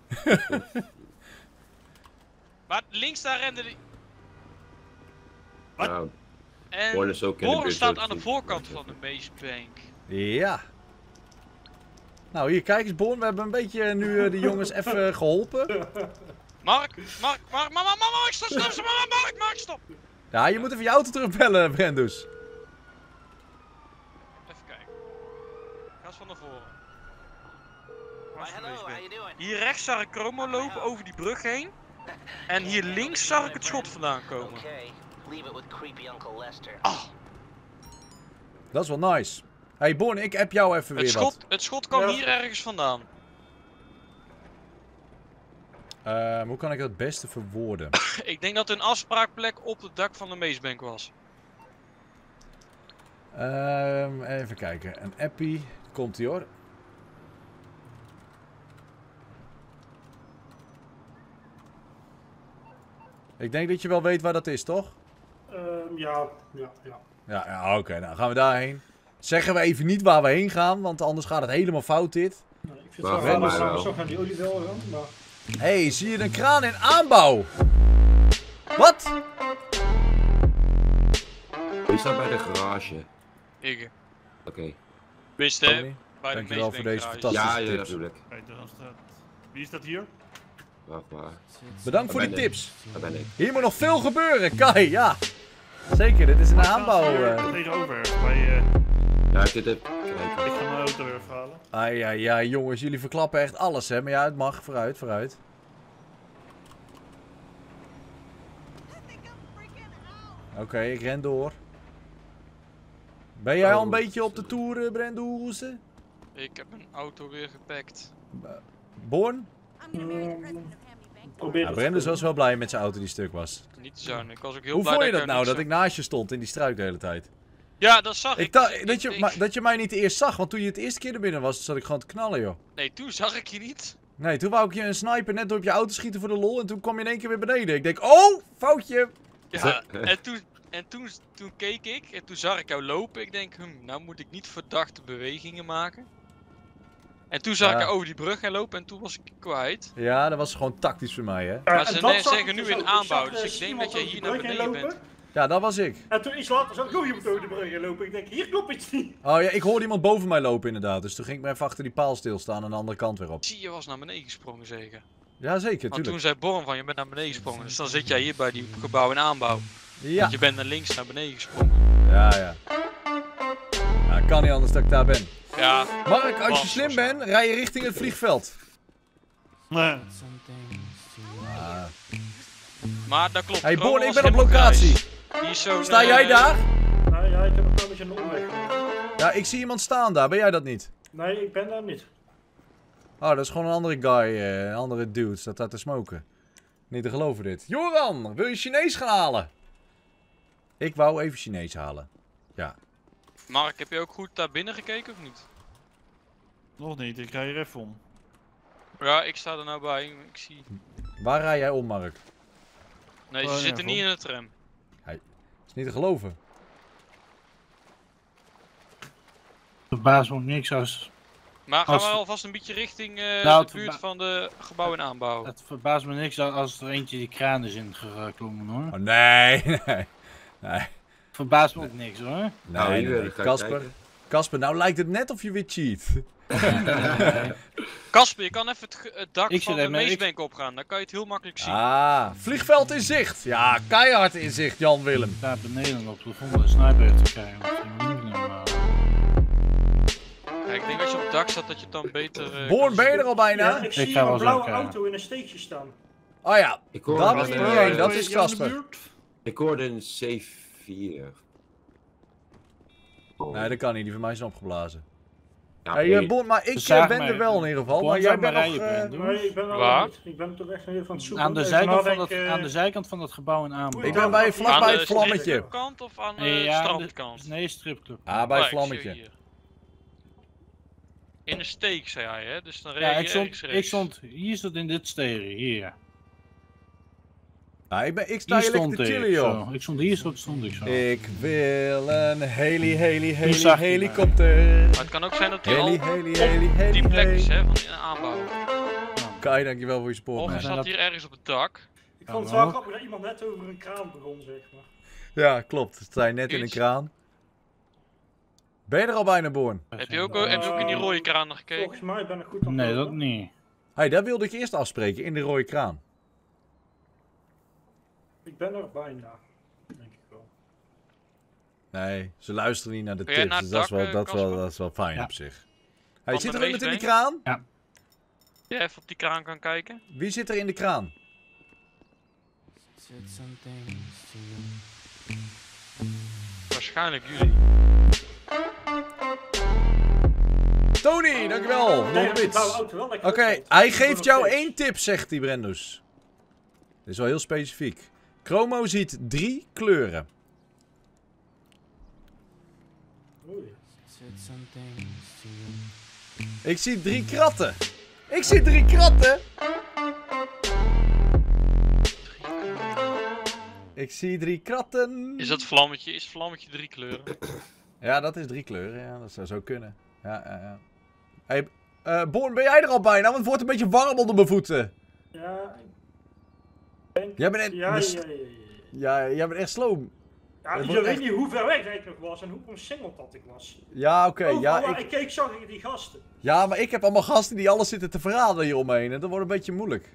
Maar links daar rende die... Wat? Nou, En Born is ook in de Born buurt, staat ook aan de niet. voorkant van de Macebank. Ja. Nou, hier, kijk eens, Born. We hebben een beetje nu uh, de jongens even geholpen. Mark, Mark, Mark, Mark, Mark, Mark, stop, stop, stop, Mark, Mark, Mark, stop! Ja, je moet even je auto terugbellen, Brendus. Even kijken. Ga eens van naar voren. Waar is de Hello, how Macebank? you doing? Hier rechts zag ik Chromo lopen over die brug heen. En hier links zag ik het schot vandaan komen. Okay, leave it with creepy Uncle Lester. Ah, Dat is wel nice. Hey, Born, ik heb jou even het weer schot, wat. het schot kwam Ja. hier ergens vandaan. Uh, hoe kan ik dat het beste verwoorden? Ik denk dat een afspraakplek op het dak van de Macebank was. Um, even kijken. Een appie. Komt ie hoor. Ik denk dat je wel weet waar dat is, toch? Ehm, ja, ja, ja. Ja, ja oké. Okay, nou gaan we daarheen. Zeggen we even niet waar we heen gaan, want anders gaat het helemaal fout dit. Nee, ik vind Maar het wel Brandon raar dat wel. we zo naar die oliewel gaan, maar... Hé, hey, zie je een kraan in aanbouw? Wat? Wie staat bij de garage? Ik. Oké. Wist Kan hè? niet. Bij de Dankjewel voor deze Macebank fantastische Ja, ja, tips. natuurlijk. Kijk, dan staat... Wie is dat hier? Wacht maar. Bedankt voor Daar die ben ik. tips. Daar ben ik. Hier moet nog veel gebeuren, Kai, ja. Zeker, dit is een aanbouw. Hier eh. tegenover. Bij, eh, Ja, ik zit even ik kijken. ga mijn auto weer verhalen. Ai, ai, ai, jongens, jullie verklappen echt alles, hè. Maar ja, het mag. Vooruit, vooruit. Oké, okay, ik ren door. Ben jij al een Oh, beetje op de zo. toer, uh, Brendoeze? Ik heb mijn auto weer gepakt. Born? Probeer Ja, het. Brendus was wel blij met zijn auto die stuk was. Niet te zuinig. Ik was ook heel Hoe blij vond je dat dat ik nou, jou dat niet ik naast je stond in die struik de hele tijd? zag. Ja, dat zag ik. Ik dacht Dus dat je, ik- maar, dat je mij niet eerst zag, want toen je het eerste keer er binnen was, zat ik gewoon te knallen, joh. Nee, toen zag ik je niet. Nee, toen wou ik je een sniper net door op je auto schieten voor de lol en toen kwam je in één keer weer beneden. Ik denk, oh, foutje. Ja, en toen, en toen, toen keek ik en toen zag ik jou lopen. Ik denk, hm, nou moet ik niet verdachte bewegingen maken. En toen zag Ja. ik jou over die brug gaan lopen en toen was ik kwijt. Ja, dat was gewoon tactisch voor mij, hè. Ja, Maar en ze dat ne- zag zeggen ik nu dus in ook. aanbouw, zag, dus eh, ik denk iemand dat jij over hier die naar brug beneden heen bent. lopen. Ja, dat was ik. En toen iets later zag ik nog iemand over de brug heen lopen. Ik denk, hier klopt iets niet. Oh ja, ik hoorde iemand boven mij lopen inderdaad, dus toen ging ik maar even achter die paal stilstaan aan de andere kant weer op. Zie je was naar beneden gesprongen zeker. Ja, zeker, Want toen tuurlijk. zei Born van je bent naar beneden gesprongen. Dus dan zit jij hier bij die gebouw in aanbouw. Ja, Want je bent naar links naar beneden gesprongen. ja, ja. Ja, kan niet anders dat ik daar ben. Ja, Mark, als je Was slim bent, rij je richting het vliegveld. Nee. Ah. maar dat klopt. Hey Chromo Born, ik was ben op helemaal locatie. grijs. Die is zo, Sta eh, jij daar? Nou ja, ik heb nog een beetje een omweg. Ja, ik zie iemand staan daar. Ben jij dat niet? Nee, ik ben daar niet. Oh, dat is gewoon een andere guy, eh, een andere dude, staat daar te smoken. Niet te geloven dit. Joran, wil je Chinees gaan halen? Ik wou even Chinees halen. Ja. Mark, heb je ook goed daar binnen gekeken of niet? Nog niet, ik ga hier even om. Ja, ik sta er nou bij. Ik zie... Waar rij jij om, Mark? Nee, Oh, ze ja, zitten goed. niet in de tram. Is niet te geloven. Verbaast me ook niks als... Maar gaan Als- we alvast een beetje richting eh, Nou, de het buurt verba- van de gebouwen en aanbouw. Het verbaast me niks als- als er eentje die kraan is ingeklommen hoor. Oh, nee, nee. Nee, Verbaast me ook niks hoor. nee, Nou, nee, hier nee. wil ik gaan Kasper, kijken. Kasper, nou lijkt het net of je weer cheat. Kasper, je kan even het, ge- het dak Ik van zit de even- ik- meesbank opgaan. Dan kan je het heel makkelijk zien. Ah, vliegveld in zicht. Ja, keihard in zicht, Jan Willem. Daar beneden op de grond een sniper te krijgen. Dat vind ik niet normaal. Ja, ik denk als je op het dak staat dat je het dan beter... eh, Boorn, kan ben je zien. er al bijna? Ja, ik zie ga hier wel een blauwe zo kijken. auto in een steekje staan. Oh ja, Ik hoor daar een, ben je eh, niet heen, dat is Jou in de Kasper. buurt? Ik hoorde een C vier. Oh. Nee, dat kan niet, die van mij is opgeblazen. Ja, Hey, nee. uh, Boorn, maar ik Ze eh, zagen ben mij- er wel in ieder geval. Boorn Maar jij zag bent mij nog... rijden, eh, Ben, doe. Nee, ik ben al Waar? niet. Ik ben toch echt even aan het zoeken. Aan de, Even zijkant van nadenken, het, aan de zijkant van het gebouw in aanbouw. Ik ben bij vlak Aan bij de het vlammetje. stripclubkant of aan de Nee, ja, aan de- strandkant? Nee, stripclub. Ah, bij Oh, het ik zie vlammetje. hier. In de steek, zei hij, hè? Dus dan Ja, reed je ik stond, ergens ik rechts. stond, hier stond in dit steren, hier. Ah, ik, ben, ik sta Hier hier lekker stond te ik, chillen, joh. zo. Ik stond hier, stond, stond ik zo. Ik wil een heli, heli, heli, zag je mij. helikopter. Maar het kan ook zijn dat hij al Heli, op heli, heli, heli, die plek is, heli. hè? Van in de aanbouw. Kai, dankjewel voor je Of hij support, man. staat dat- hier ergens op het dak. Ik vond het Ja, wel maar- grappig dat iemand net over een kraan begon, zeg maar. Ja, klopt. We zijn net in een Iets. kraan. Ben je er al bijna, Boorn? Heb je ook, heb je ook in die rode kraan nog gekeken? Volgens mij ben ik goed aan het Nee, dat lopen. niet. Hey, dat wilde ik eerst afspreken, in de rode kraan. Ik ben er bijna. Denk ik wel. Nee, ze luisteren niet naar de Kun jij tips, naar dus het dat is wel, dak, dat is wel, Kasper? dat is wel fijn Ja. op zich. Hey, Van zit de er iemand in de meesbank? kraan? Jij even op die kraan kan kijken? Wie zit er in de kraan? Waarschijnlijk jullie. Tony, dankjewel. Nee, Nog dat is een blauwe bits. auto wel lekker Oké, opvalt. hij Ik geeft ben jou nog één tip, zegt die Brendus. Dit is wel heel specifiek. Chromo ziet drie kleuren. steeds. Oei. Ik zie drie kratten. Ik zie drie kratten. Ik zie drie kratten. Is dat vlammetje? Is vlammetje drie kleuren? Ja, dat is drie kleuren. Ja, dat zou zo kunnen. Ja, ja, ja. Hey, eh Boorn, ben jij er al bijna? Want het wordt een beetje warm onder mijn voeten. Ja, ik denk... Jij bent echt... Ja, de ja, st- ja, ja. Ja, jij bent echt slow. Ja, Het je wordt weet echt- niet hoe ver weg ik nog was en hoe omsingeld dat ik was. Ja, oké. Overal ja, waar ik... ik keek zag ik die gasten. ja, maar ik heb allemaal gasten die alles zitten te verraden hieromheen. En dat wordt een beetje moeilijk.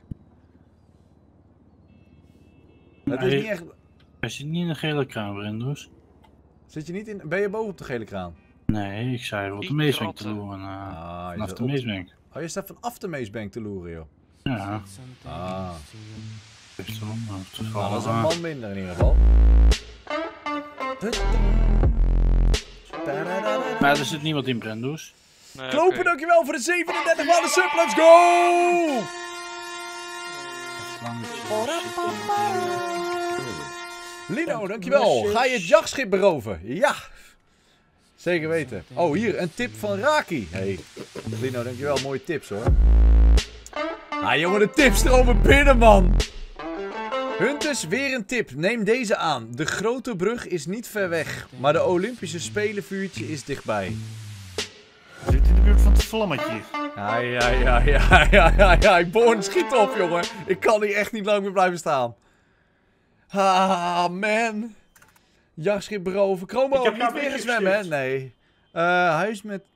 Het is Nee. niet echt... Hij zit niet in de gele kraan, Brendus. Zit je niet in... Ben je boven op de gele kraan? Nee, ik zei op de Die meesbank te kratten. loeren. Uh, Ah, je vanaf zit de op- meesbank. Oh, je staat vanaf de meesbank te loeren, joh. Ja, Ah, best wel. Maar het is nou, wel, dat is een eh, man minder in ieder geval. Maar er zit niemand in, Brendus. Nee, Klopen, oké. dankjewel voor de zevenendertig maanden sub. Let's go! Lino, dankjewel. Ga je het jachtschip beroven? Ja. Zeker weten. Oh, hier, een tip van Raki. Hey, Lino, dankjewel. Mooie tips, hoor. Ah, jongen, de tips stromen binnen, man. Hunters, weer een tip. Neem deze aan. De grote brug is niet ver weg, maar de Olympische Spelenvuurtje is dichtbij. We zitten in de buurt van het vlammetje. Ja, ja, ja, ja, ja, ja, ja. Boorn, schiet op, jongen. Ik kan hier echt niet lang meer blijven staan. Ah, man. Jachtschip beroven. Chromo, Ik heb niet jou weer gaan berichtje zwemmen, hè? gestuurd. Nee. Eh, huis met...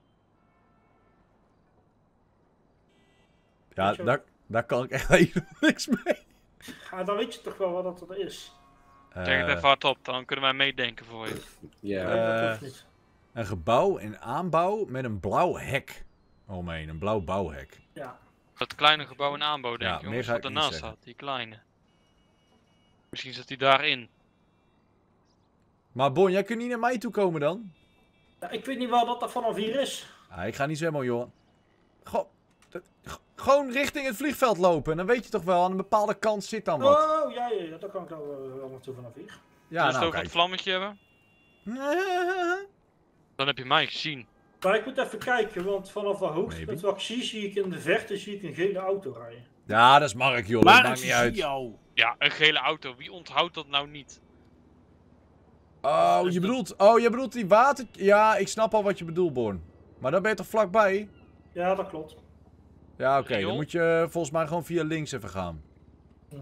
Ja, Weet je daar, daar kan ik echt helemaal niks mee. Ja, dan weet je toch wel wat dat er is. Zeg het Eh, even hardop, dan kunnen wij meedenken voor je. Ja. Ja, Eh, dat hoeft niet. een gebouw in aanbouw met een blauw hek omheen. Een blauw bouwhek. Ja. Dat kleine gebouw in aanbouw, denk Ja, ik, meer jongens, ga wat ik niet ernaast zeggen. staat, die kleine. Misschien zit hij daarin. Maar Bon, jij kunt niet naar mij toe komen dan? Ja, ik weet niet waar dat er vanaf hier is. Ah, ik ga niet zwemmen, joh. Go dat- g- gewoon richting het vliegveld lopen. En dan weet je toch wel, aan een bepaalde kant zit dan wat. Oh, ja, ja, ja, daar kan ik dan wel, wel naartoe vanaf hier. Ja, Ja, nou over kijk. het vlammetje hebben, dan heb je mij gezien. Maar ik moet even kijken, want vanaf de hoogte Maybe. met wat ik zie, zie ik in de verte zie ik een gele auto rijden. Ja, dat is Mark, joh. Dat Maar ik maakt niet zie uit. jou. Ja, een gele auto. Wie onthoudt dat nou niet? Oh, je bedoelt, oh, je bedoelt die water... Ja, ik snap al wat je bedoelt, Born. Maar dan ben je toch vlakbij? Ja, dat klopt. Ja, oké. Riool? Dan moet je volgens mij gewoon via links even gaan. Mhm.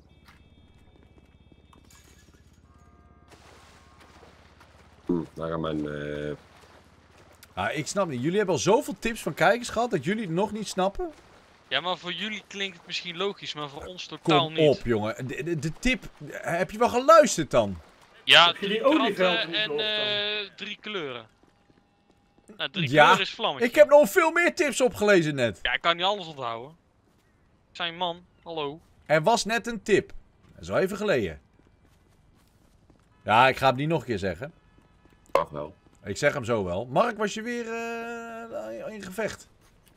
Hm, daar gaan mijn... eh, Ah, ik snap niet. Jullie hebben al zoveel tips van kijkers gehad dat jullie het nog niet snappen? Ja, maar voor jullie klinkt het misschien logisch, maar voor ons totaal Kom niet. op, jongen. De, de, de tip... Heb je wel geluisterd dan? Ja, Heb je die drie olievelden kratten niet en gehoord dan? eh, drie kleuren. Nou, drie Ja, kleuren is vlammetje. Ik heb nog veel meer tips opgelezen net. Ja, ik kan niet alles onthouden. Ik zijn man, hallo. Er was net een tip. Dat is wel even geleden. Ja, ik ga hem niet nog een keer zeggen. Mag wel. Ik zeg hem zo wel. Mark, was je weer eh, in gevecht?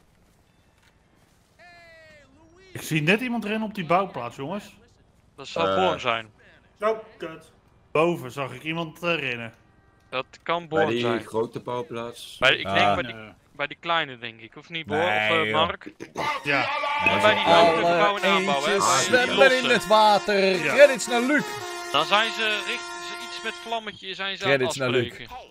Ik zie net iemand rennen op die bouwplaats, jongens. Dat zal Eh. Born zijn. Nou, kut. Boven zag ik iemand eh, rennen. Dat kan Bij Born die zijn. grote bouwplaats. Bij, ik Ah. denk bij die, Nee. bij die kleine, denk ik. Of niet, Born? Nee, of uh, joh. Mark? Ja. En bij die grote Alle gebouwen en aanbouwen, hè? eentjes Bij die zwemmen in losse. het water. Ja. Credits naar Luc. Dan zijn ze richten ze iets met vlammetje zijn ze Credits naar aan het Luc. afspreken.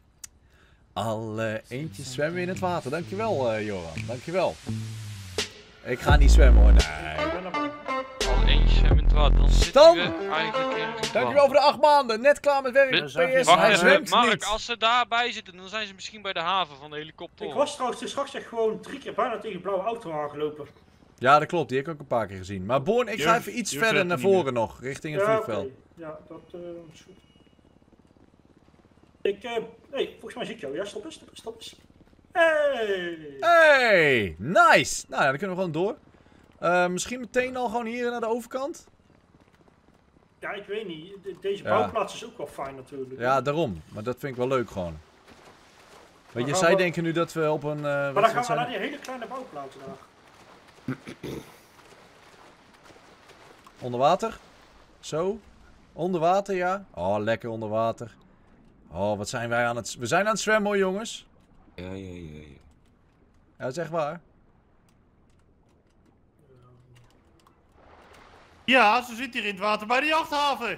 Alle eentjes zwemmen in het water. Dankjewel, uh, Joran. Dankjewel. Ik ga niet zwemmen hoor. Nee. Ik ben er bang. Al eentjes zwemmen in het water. Dan Stan! zitten we eigenlijk in het Dankjewel voor de acht maanden. Net klaar met werk. Dit- P S, Wacht Wacht hij even, zwemt Mark, niet. als ze daarbij zitten, dan zijn ze misschien bij de haven van de helikopter. Ik was trouwens dus straks echt gewoon drie keer bijna tegen een blauwe auto aangelopen. Ja, dat klopt. Die heb ik ook een paar keer gezien. Maar Born, ik ga Juf, even iets Juf verder zet naar hem niet voren nog. Richting het Ja, vliegveld. oké. Ja, dat eh, is goed. Ik, eh, nee, volgens mij zie ik jou. Ja, stop eens, stop eens, stop eens. Hey! Hey, nice. Nou ja, dan kunnen we gewoon door. Eh, misschien meteen al gewoon hier naar de overkant? Ja, ik weet niet. De- deze Ja. bouwplaats is ook wel fijn natuurlijk. Ja, daarom. Maar dat vind ik wel leuk gewoon. Weet je, gaan zij we- denken nu dat we op een... eh, Maar wat dan gaan we zijn naar het? die hele kleine bouwplaats daar. Onder water? Zo? Onder water, ja. Oh, lekker onder water. Oh, wat zijn wij aan het... We zijn aan het zwemmen hoor, jongens. Ja, ja, ja, ja. Ja, dat is echt waar. Ja, ze zit hier in het water bij de jachthaven.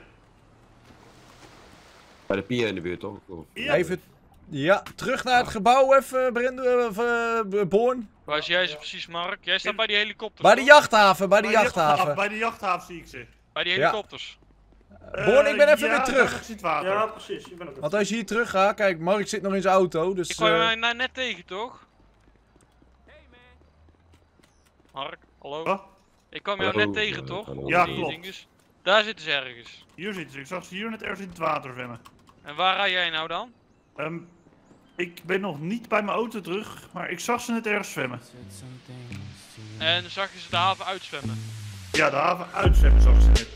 Bij de pier in de buurt, toch? Of- Ja. Even... Ja, terug naar het gebouw even, Brenda, of, eh, Born. Waar is jij zo precies, Mark? Jij staat bij die helikopters. Bij de toch? jachthaven, bij de Bij de jachthaven. Bij de jachthaven zie ik ze. Bij die Ja. helikopters. Born, ik ben Eh, even ja, weer terug. daar is het water. Ja, precies. Ik ben ook Want als je hier terug gaat, kijk, Mark zit nog in zijn auto, dus... Ik kwam eh, mij nou net tegen, toch? Mark, hallo? Wat? Ik kwam jou Hallo, net tegen, eh, toch? hallo. Ja, Die klopt. dinges. Daar zitten ze ergens. Hier zitten ze. Ik zag ze hier net ergens in het water zwemmen. En waar rij jij nou dan? Ehm, ik ben nog niet bij mijn auto terug, maar ik zag ze net ergens zwemmen. En zag je ze de haven uitzwemmen? Ja, de haven uitzwemmen zag ze net.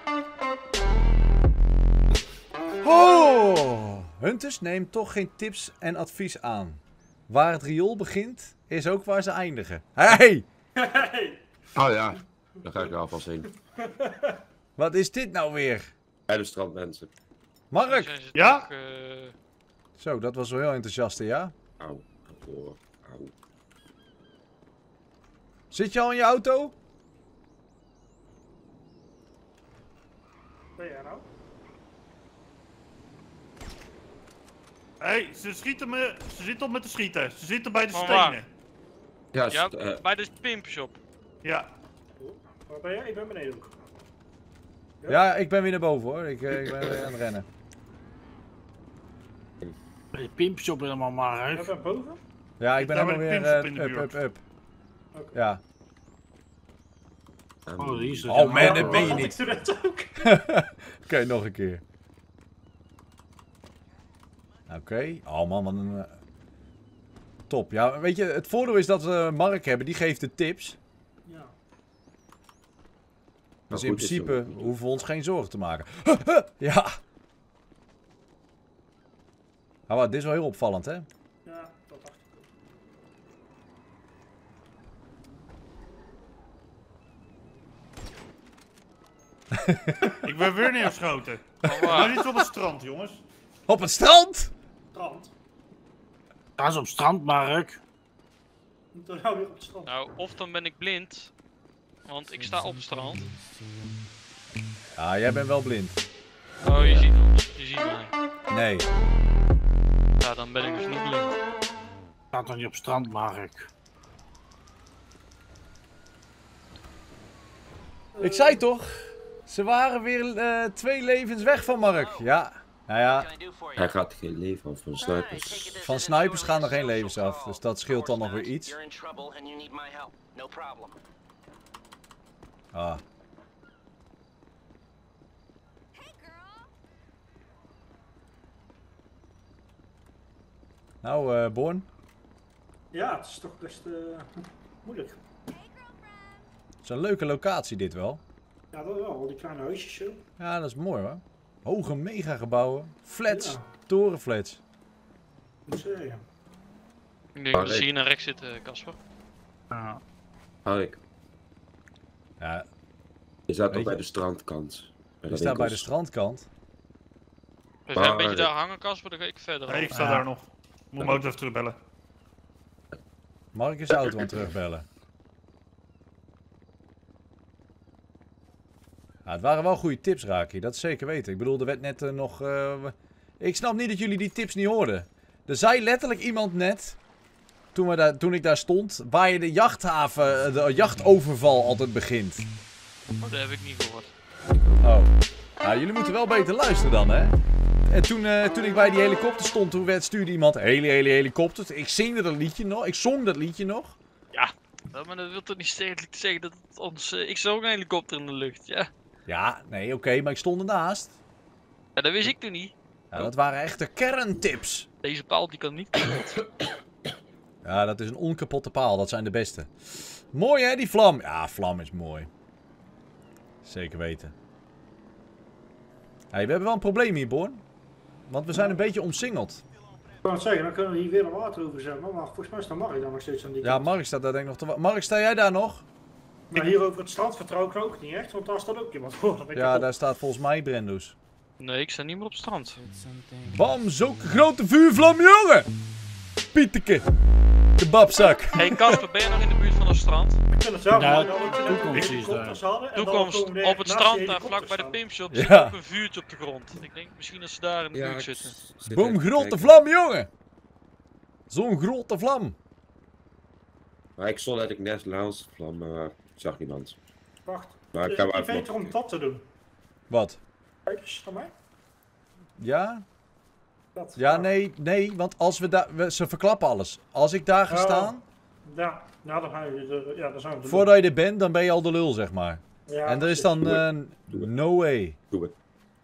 Oh! Hunters neemt toch geen tips en advies aan. Waar het riool begint, is ook waar ze eindigen. Hey! Hey! Oh ja, daar ga ik er alvast heen. Wat is dit nou weer? Bij de strandmensen. Mark! Zijn ze Ja? toch, eh, Zo, dat was wel heel enthousiast, ja? Auw, kapot. Auw. Zit je al in je auto? Ben jij nou? Hé, hey, ze schieten me. Ze zitten op met te schieten. Ze zitten bij de Van waar? stenen. Ja, ja, st- eh, bij de pimpshop. Ja. Waar ben jij? Ik ben beneden ook. Ja, ik ben weer naar boven hoor. Ik, eh, ik ben weer aan het rennen. Bij de pimpshop helemaal maar. Jij bent boven? Ja, ik ben Daar bij helemaal de weer pimpshop eh, in de up, buurt. up, up. Oké. Ja. ehm, Oh, hier is het. Oh man, Ja, dat ben je had niet. Ik doe dat ook. Oké, nog een keer. Oké. Oh man, wat een... eh, top. Ja, weet je, het voordeel is dat we Mark hebben. Die geeft de tips. Ja. Dus maar in goed, is principe zo. hoeven we ons geen zorgen te maken. Ja. Maar wat, dit is wel heel opvallend, hè? Ja, dat dacht ik ook. Ik ben weer neergeschoten. Van Maar waar? niet op het strand, jongens. Op het strand? Strand. Daar is op strand, Mark. Moet er nou weer op het strand. Nou, of dan ben ik blind. Want ik sta op het strand. Ja, jij bent wel blind. Oh, je ziet ons. Je ziet mij. Nee. Ja, dan ben ik dus niet blind. Staat toch niet op strand, Mark. Ik zei toch? Ze waren weer uh, twee levens weg van Mark. Ja. Nou ja, What can I do for you? Hij gaat geen leven af van I take snipers. it this van is a snipers gaan er geen purely levens social af. call. Dus dat scheelt dan Of nog weer course iets. not. You're in trouble and you need my help. No problem. Ah. Nou, eh Born. Ja, het is toch best uh, moeilijk. Het is een leuke locatie dit wel. Ja, dat wel. Al die kleine huisjes zo. Ja, dat is mooi hoor. Hoge megagebouwen. Flats. Ja. Torenflats. Moet zeggen. Ik denk dat Ah, ze nee. hier naar rechts zitten, Casper. Ja. Hark, Ja, je staat Weet toch bij je- de strandkant. Bij je de staat bij de winkels. strandkant. We zijn een beetje Maar- daar hangen, Casper, dan ga ik verder. Nee, ik af. sta Ja. daar nog. Moet motor even terugbellen. Mark is de auto aan het terugbellen. Ja, het waren wel goede tips, Raki. Dat is zeker weten. Ik bedoel, er werd net eh, nog... eh, ik snap niet dat jullie die tips niet hoorden. Er zei letterlijk iemand net... Toen, we daar, toen ik daar stond... Waar je de jachthaven... eh, de jachtoverval altijd begint. Oh, dat heb ik niet gehoord. Oh. Nou, jullie moeten wel beter luisteren dan, hè? En toen, eh, toen ik bij die helikopter stond, toen werd, stuurde iemand... Hele, hele helikopters. Ik zingde dat liedje nog. Ik zong dat liedje nog. Ja, maar dat wil toch niet zeggen, zeggen dat het ons... Uh, ik zag ook een helikopter in de lucht, ja. Ja, nee, oké, maar ik stond ernaast. Ja, dat wist ik toen niet. Ja, dat waren echte kerntips. Deze paal die kan niet kapot. Ja, dat is een onkapotte paal. Dat zijn de beste. Mooi, hè, die vlam. Ja, vlam is mooi. Zeker weten. Hey, we hebben wel een probleem hier, Born. Want we zijn een beetje omsingeld. Ik kan het zeggen, dan kunnen we hier weer een water over zetten. Maar volgens mij staat Mark dan nog steeds aan die Ja, kant. Mark staat daar denk ik nog te wa- Mark, sta jij daar nog? Maar hier over het strand vertrouw ik ook niet echt, want daar staat ook iemand voor. Dan ben ik Ja, kapot. daar staat volgens mij Brendoes. Nee, ik sta niet meer op het strand. Bam, zulke grote vuurvlam, jongen! Pieteke. Kebabzak. Hé hey, Casper, ben je nog in de buurt van het strand? Ik vind het wel Ja, mooi dat we toen toekomst ook is helikopters hadden. en dan Toekomst, komen we op het naast strand die daar vlak helikopters bij de staan. pimpshop Ja. zit ook een vuurtje op de grond. Ik denk misschien dat ze daar in de buurt ik zitten. zit Boom, even te grote kijken. vlam, jongen! Zo'n grote vlam. Maar ik stond dat ik net langs de vlam, maar ik zag niemand. Wacht, Maar ik is ga het maar niet even beter om kijken. dat te doen? Wat? Kijk eens naar mij. Ja? Dat. Ja, nee, nee, want als we daar... we- Ze verklappen alles. Als ik daar ga Oh. staan, Ja, nou, dan, ga je er, ja, dan zijn we er. voordat je er bent, dan ben je al de lul, zeg maar. Ja, En er is dan... Doe het. eh, Doe het. no way. Doe het.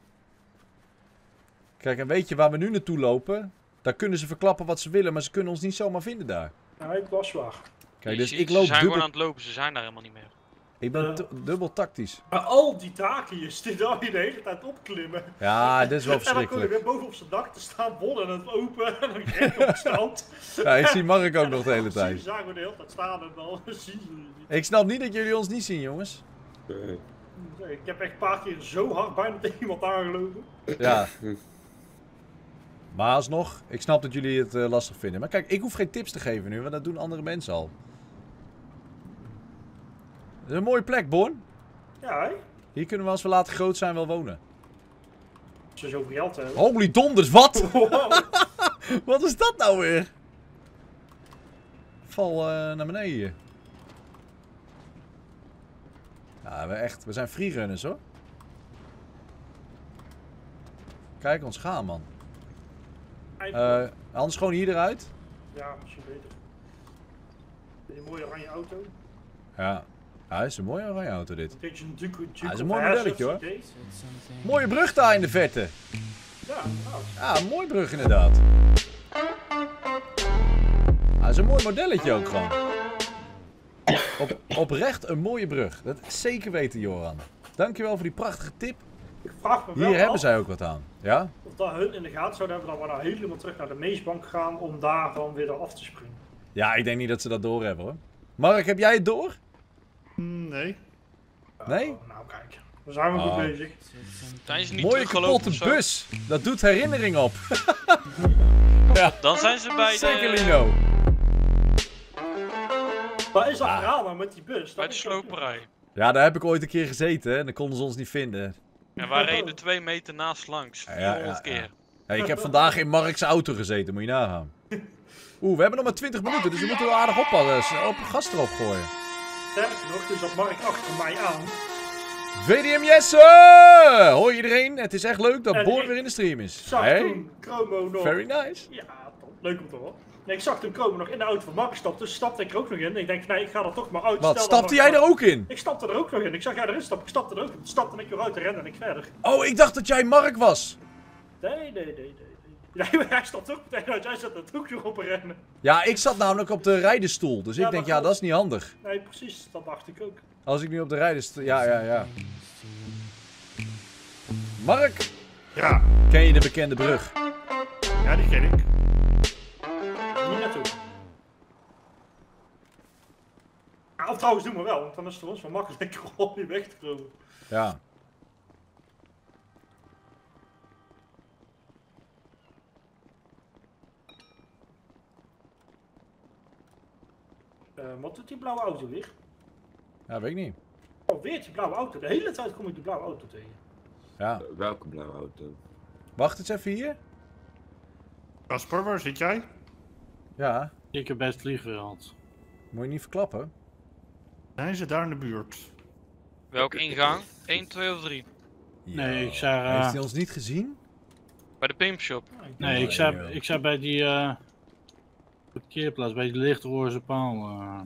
Kijk, en weet je waar we nu naartoe lopen? Daar kunnen ze verklappen wat ze willen, maar ze kunnen ons niet zomaar vinden daar. Nee, dat was waar. Kijk, Je dus ziet, ik ze loop zijn gewoon dubbel... aan het lopen, ze zijn daar helemaal niet meer. Ik ben Eh. tu- dubbel tactisch. Maar al die taakjes, die daar je de hele tijd opklimmen. Ja, dit is wel En dan kom je verschrikkelijk. weer boven op zijn dak te staan, bollen en het open. En dan recht op het strand. Ja, ik zie Mark ook En nog de dan hele zie je- tijd. zagen we de hele tijd staan en dan zie je niet. Ik snap niet dat jullie ons niet zien, jongens. Eh, Nee, ik heb echt een paar keer zo hard bijna tegen iemand aangelopen. Ja. Maar alsnog, ik snap dat jullie het eh, lastig vinden. Maar kijk, ik hoef geen tips te geven nu, want dat doen andere mensen al. Het is een mooie plek, Born. Ja, hè? Hier kunnen we als we later groot zijn wel wonen. Als ze zoveel geld hebben. Holy donders, wat? Wow. Wat is dat nou weer? Val eh, naar beneden hier. Ja, we, echt, we zijn freerunners hoor. Kijk ons gaan, man. Eh, anders gewoon hier eruit. Ja, misschien beter. Die mooie oranje auto. Ja. Ja, het is een mooie oranje auto dit. Een beetje een Duke, Duke Ah, is een of mooi Hazzard modelletje, hoor. idee. Mooie brug daar in de verte. Ja, nou. Ja, een mooi brug inderdaad. Ah, is een mooi modelletje ook gewoon. Op, oprecht een mooie brug. Dat is zeker weten, Joran. Dankjewel voor die prachtige tip. Ik vraag me wel Hier hebben af zij ook wat aan. Ja? of dat hun in de gaten zouden hebben dat we nou helemaal terug naar de meesbank gaan om daar dan weer af te springen. Ja, ik denk niet dat ze dat doorhebben hoor. Mark, heb jij het door? Nee. Nee? Oh, nou kijk, we zijn we goed Oh. bezig. Zijn ze niet Mooie teruggelopen kapotte of zo? bus. Dat doet herinnering op. Ja. Dan zijn ze bij Zeker, de, Lino. Waar is dat Ah. verhaal nou met die bus? bij Dat de is ook- sloperij. Ja, daar heb ik ooit een keer gezeten en dan konden ze ons niet vinden. En wij reden twee meter naast langs. Ja, ja, vierhonderd ja. keer. Hey, ik heb vandaag in Mark's auto gezeten, moet je nagaan. Oeh, we hebben nog maar twintig minuten, dus we moeten wel aardig oppassen. Op gas erop gooien. Sterker nog, dus dat Mark achter mij aan. V D M Jesse! Hoi iedereen, het is echt leuk dat En Boorn ik weer in de stream is. Zag Hey, toen Chromo nog. very nice. Ja, top. Leuk om te horen. Nee, ik zag toen Chromo nog in de auto van Mark stappen, dus stapte ik er ook nog in. Ik denk, nee, ik ga er toch maar uit. Wat, Stel dat stapte Mark- jij er ook in? Ik stapte er ook nog in. Ik zag jij erin stappen, ik stapte er ook in. Toen stapte ik eruit en rende ik verder. Oh, ik dacht dat jij Mark was. Nee, nee, nee, nee. nee. Nee, maar hij stapt ook meteen uit. Jij zat er ook nog op een rennen. Ja, ik zat namelijk op de rijdenstoel, dus Ja, ik denk, dat ja, klopt. dat is niet handig. Nee, precies. Dat dacht ik ook. Als ik nu op de rijdenstoel... Ja, ja, ja. Mark, Ja, ken je de bekende brug? ja, die ken ik. Niet naartoe. Ja, of trouwens, doe maar wel, want dan is het voor ons wel makkelijker om niet weg te komen. Ja. Uh, wat doet die blauwe auto weer? Ja, weet ik niet. Oh, weer die blauwe auto. De hele tijd kom ik die blauwe auto tegen. Ja. Uh, welke blauwe auto? Wacht eens even hier. Casper, waar zit jij? Ja, Ik heb best vliegveld. moet je niet verklappen. Zijn ze daar in de buurt? Welke ingang? één, twee of drie? Nee, ik zei, eh, Heeft hij ons niet gezien? Bij de pimpshop. Nee, ik Oh, zei, joh. ik zei bij die eh parkeerplaats, bij die lichtroze paal. eh.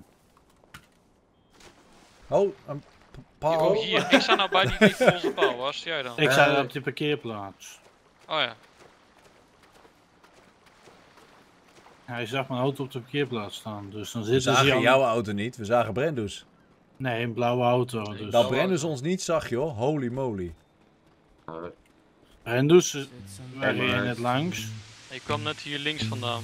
Oh, een p- paal. Oh, hier. Ik sta nou bij die lichtroze paal. Waar was jij dan? Ik zei Eh. op die parkeerplaats. Oh ja. Hij zag mijn auto op de parkeerplaats staan, dus dan We zitten ze zagen hier jouw auto niet, we zagen Brendo's. Nee, een blauwe auto. Dus. Dat Blauwe Brendo's auto. ons niet zag, joh. Holy moly. Uh, En dus, eh, wij maar- reden net langs. Ik kwam net hier links vandaan.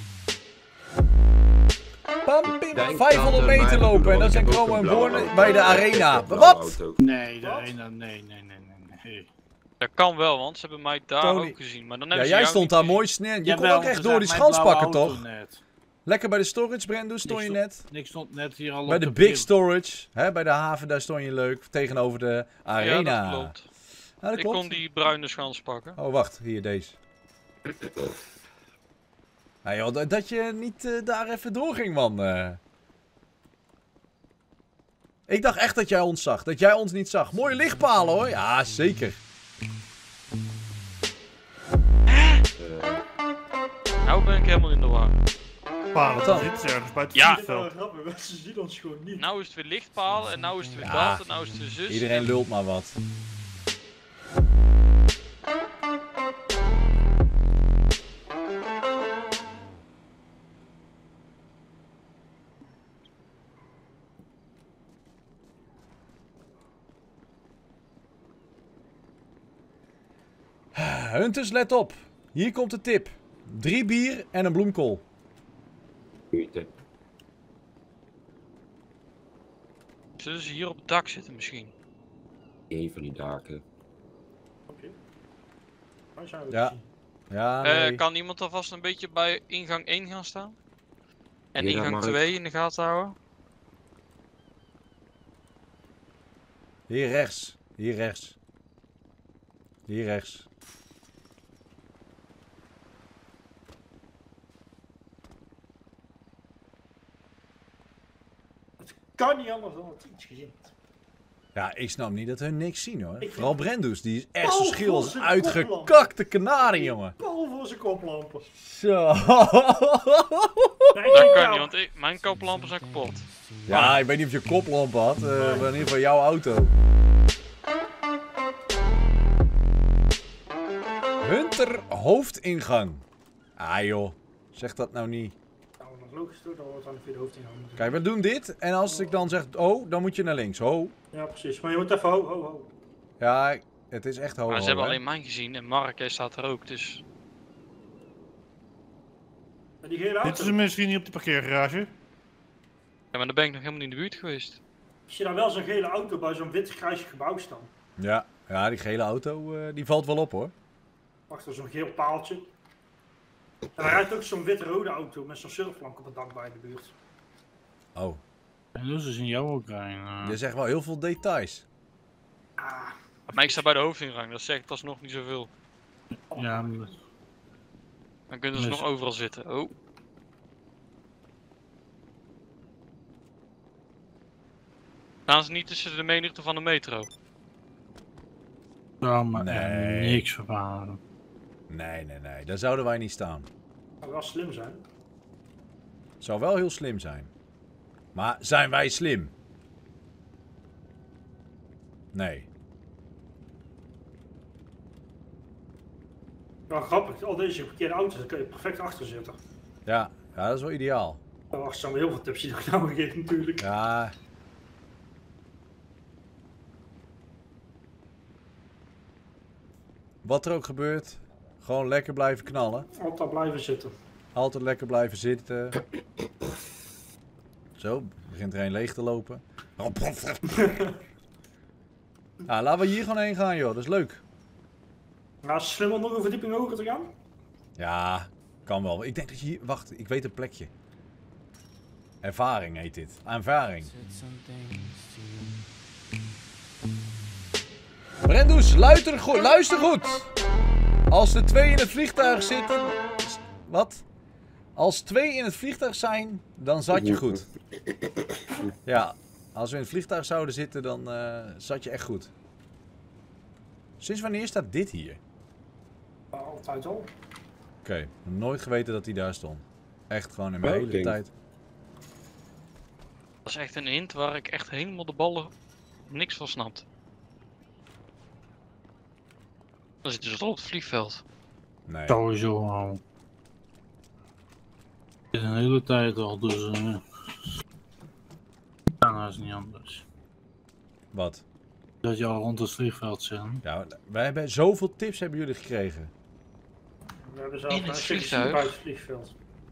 Pam, pim, denk vijfhonderd dat, eh, meter mijn lopen en broer, dat ik zijn heb ook Chromo een en blauwe Born auto. bij de Ik heb arena. een blauwe Wat? auto. Nee, de Wat? ene, nee, nee, nee, nee, nee. Dat kan wel, want ze hebben mij daar Tony. ook gezien. Maar dan Ja, hebben ze jij jou stond niet daar gezien. mooi snel. Je kon Jawel, ook echt ze door zag die mijn schans blauwe pakken, auto toch? net. Lekker bij de storage, Brendo, stond je stond- net. Ik stond net hier al Bij op de de big parkeer- storage, hè, bij de haven, daar stond je leuk. Tegenover de arena. Ja, dat klopt. Ja, dat Ik klopt. kon die bruine schans pakken. Oh, wacht. Hier, deze. Ja, joh, dat, dat je niet eh, daar even doorging, man. eh. Ik dacht echt dat jij ons zag. Dat jij ons niet zag. Mooie lichtpalen, hoor. Ja, zeker. Uh, Nou ben ik helemaal in de war. Palen, Wat dan? dit is ergens bij het Ja. Dit is wel vliegveld. grappig, want ze zien ons gewoon niet. Nou is het weer lichtpalen en nou is het weer Ja. dat en nou is het weer zus. Iedereen en- lult maar wat. Hunters, let op. Hier komt de tip. Drie bier en een bloemkool. goeie tip. Zullen ze hier op het dak zitten misschien? Eén van die daken. Oké. Waar zijn we Ja. te zien? Ja, Eh, nee. kan iemand alvast een beetje bij ingang één gaan staan? En Hier dan, ingang Mark. twee in de gaten houden? Hier rechts. Hier rechts. Hier rechts. Kan niet anders dan dat iets gezien. Ja, ik snap niet dat hun niks zien, hoor. Ik Vooral vind- Brendus, die is echt zo Oh, schil als voor een zijn uitgekakte kanarie, jongen. Paul voor zijn koplampen. Zo. Nee, Dat kan nou, niet, want ik- mijn kooplampen zijn kapot. Ja, ik weet niet of je koplamp had, eh, maar in ieder geval jouw auto. Hunter hoofdingang. Ah joh, zeg dat nou niet. Nou, dat is logisch toch, dat we aan de vierde hoofdingang moeten. Kijk, we doen dit en als ik dan zeg, oh, dan moet je naar links. Ho. Ja, precies. Maar je moet even ho, ho, ho. Ja, het is echt ho. Maar ho, ze hebben hè. alleen mij gezien en Mark hij staat er ook, dus... En die gele Dit auto, is misschien niet op de parkeergarage. Ja, maar dan ben ik nog helemaal niet in de buurt geweest. ik zie daar wel zo'n gele auto bij zo'n wit-grijs gebouw staan. Ja, ja, die gele auto, eh, die valt wel op hoor. Achter zo'n geel paaltje. En er rijdt ook zo'n wit-rode auto met zo'n zilverplank op het dak bij de buurt. Oh, En dus is in jou ook rijden. Uh. je zegt wel heel veel details. Ah, Maar ik sta bij de hoofdingang, dat zegt alsnog niet zoveel. Ja, maar- Dan kunnen ze Dus- nog overal zitten. Oh. Staan ze niet tussen de menigte van de metro? ja, maar Nee. echt niks vervaren. Nee, nee, nee. Daar zouden wij niet staan. zou wel slim zijn. Zou wel heel slim zijn. Maar zijn wij slim? Nee. Wel grappig, al deze verkeerde auto's, daar kun je perfect achter zitten. Ja, ja, dat is wel ideaal. Daar was zo heel veel tips die ik nou gegeven natuurlijk. Ja. Wat er ook gebeurt, gewoon lekker blijven knallen. Altijd blijven zitten. Altijd lekker blijven zitten. Zo, begint er een leeg te lopen. Ja, laten we hier gewoon heen gaan, joh. Dat is leuk. Nou, is het slim om nog een verdieping hoger te gaan? Ja, kan wel. Ik denk dat je hier... Wacht, ik weet een plekje. Ervaring heet dit. Ervaring. Brendoes, luister, go luister goed. Als er twee in het vliegtuig zitten... Wat? Als twee in het vliegtuig zijn, dan zat je goed. Ja, als we in het vliegtuig zouden zitten, dan uh, zat je echt goed. Sinds wanneer staat dit hier? Uh, altijd al. Oké, okay, nooit geweten dat hij daar stond. Echt gewoon in mijn Oh, hele ding. tijd. Dat is echt een hint waar ik echt helemaal de ballen niks van snapt. Dan zitten ze toch op het vliegveld. Nee. Sowieso al. Het is een hele tijd al, dus uh, ja, dat is niet anders. Wat? Dat je al rond het vliegveld zit. Ja, wij hebben zoveel tips hebben jullie gekregen. We hebben zelf In het een stukje vliegtuig? buiten het vliegveld.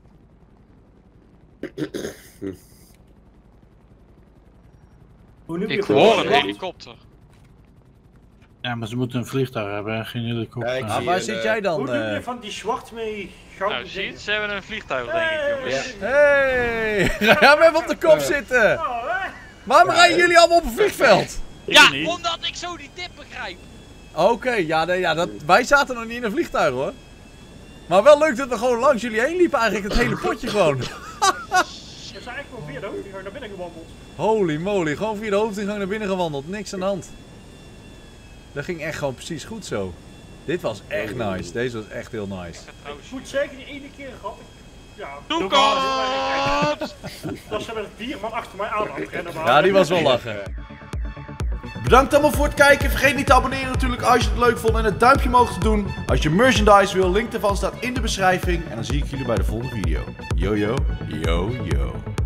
Hoe nu Ik weer hoor goed? een helikopter. Ja, maar ze moeten een vliegtuig hebben, hè? Geen helikopter. Ja, ik Maar zie waar een, zit eh, jij dan? Hoe doe je eh? van die zwart mee gouden Nou, zie je dingen? het? Ze hebben een vliegtuig, denk ik, jongens. Hey! Ga hem even op de kop zitten! Oh, hè? Waarom rijden jullie allemaal op een vliegveld? Ja, niet. omdat ik zo die tip begrijp. Oké, okay, ja, nee, ja dat, wij zaten nog niet in een vliegtuig hoor. Maar wel leuk dat we gewoon langs jullie heen liepen, eigenlijk het hele potje gewoon. We zijn eigenlijk wel via de hoofdingang naar binnen gewandeld. Holy moly, gewoon via de hoofdingang naar binnen gewandeld, niks aan de hand. Dat ging echt gewoon precies goed zo. Dit was echt nice, deze was echt heel nice. Ik moet zeggen, die ene keer gehad ik... Ja, Toekomst! dat ze met het bierman achter mij aan aan het rennen waren. Ja, die was wel lachen. Bedankt allemaal voor het kijken. Vergeet niet te abonneren natuurlijk als je het leuk vond en het duimpje omhoog te doen. Als je merchandise wil, link daarvan staat in de beschrijving. En dan zie ik jullie bij de volgende video. Yo yo, yo yo.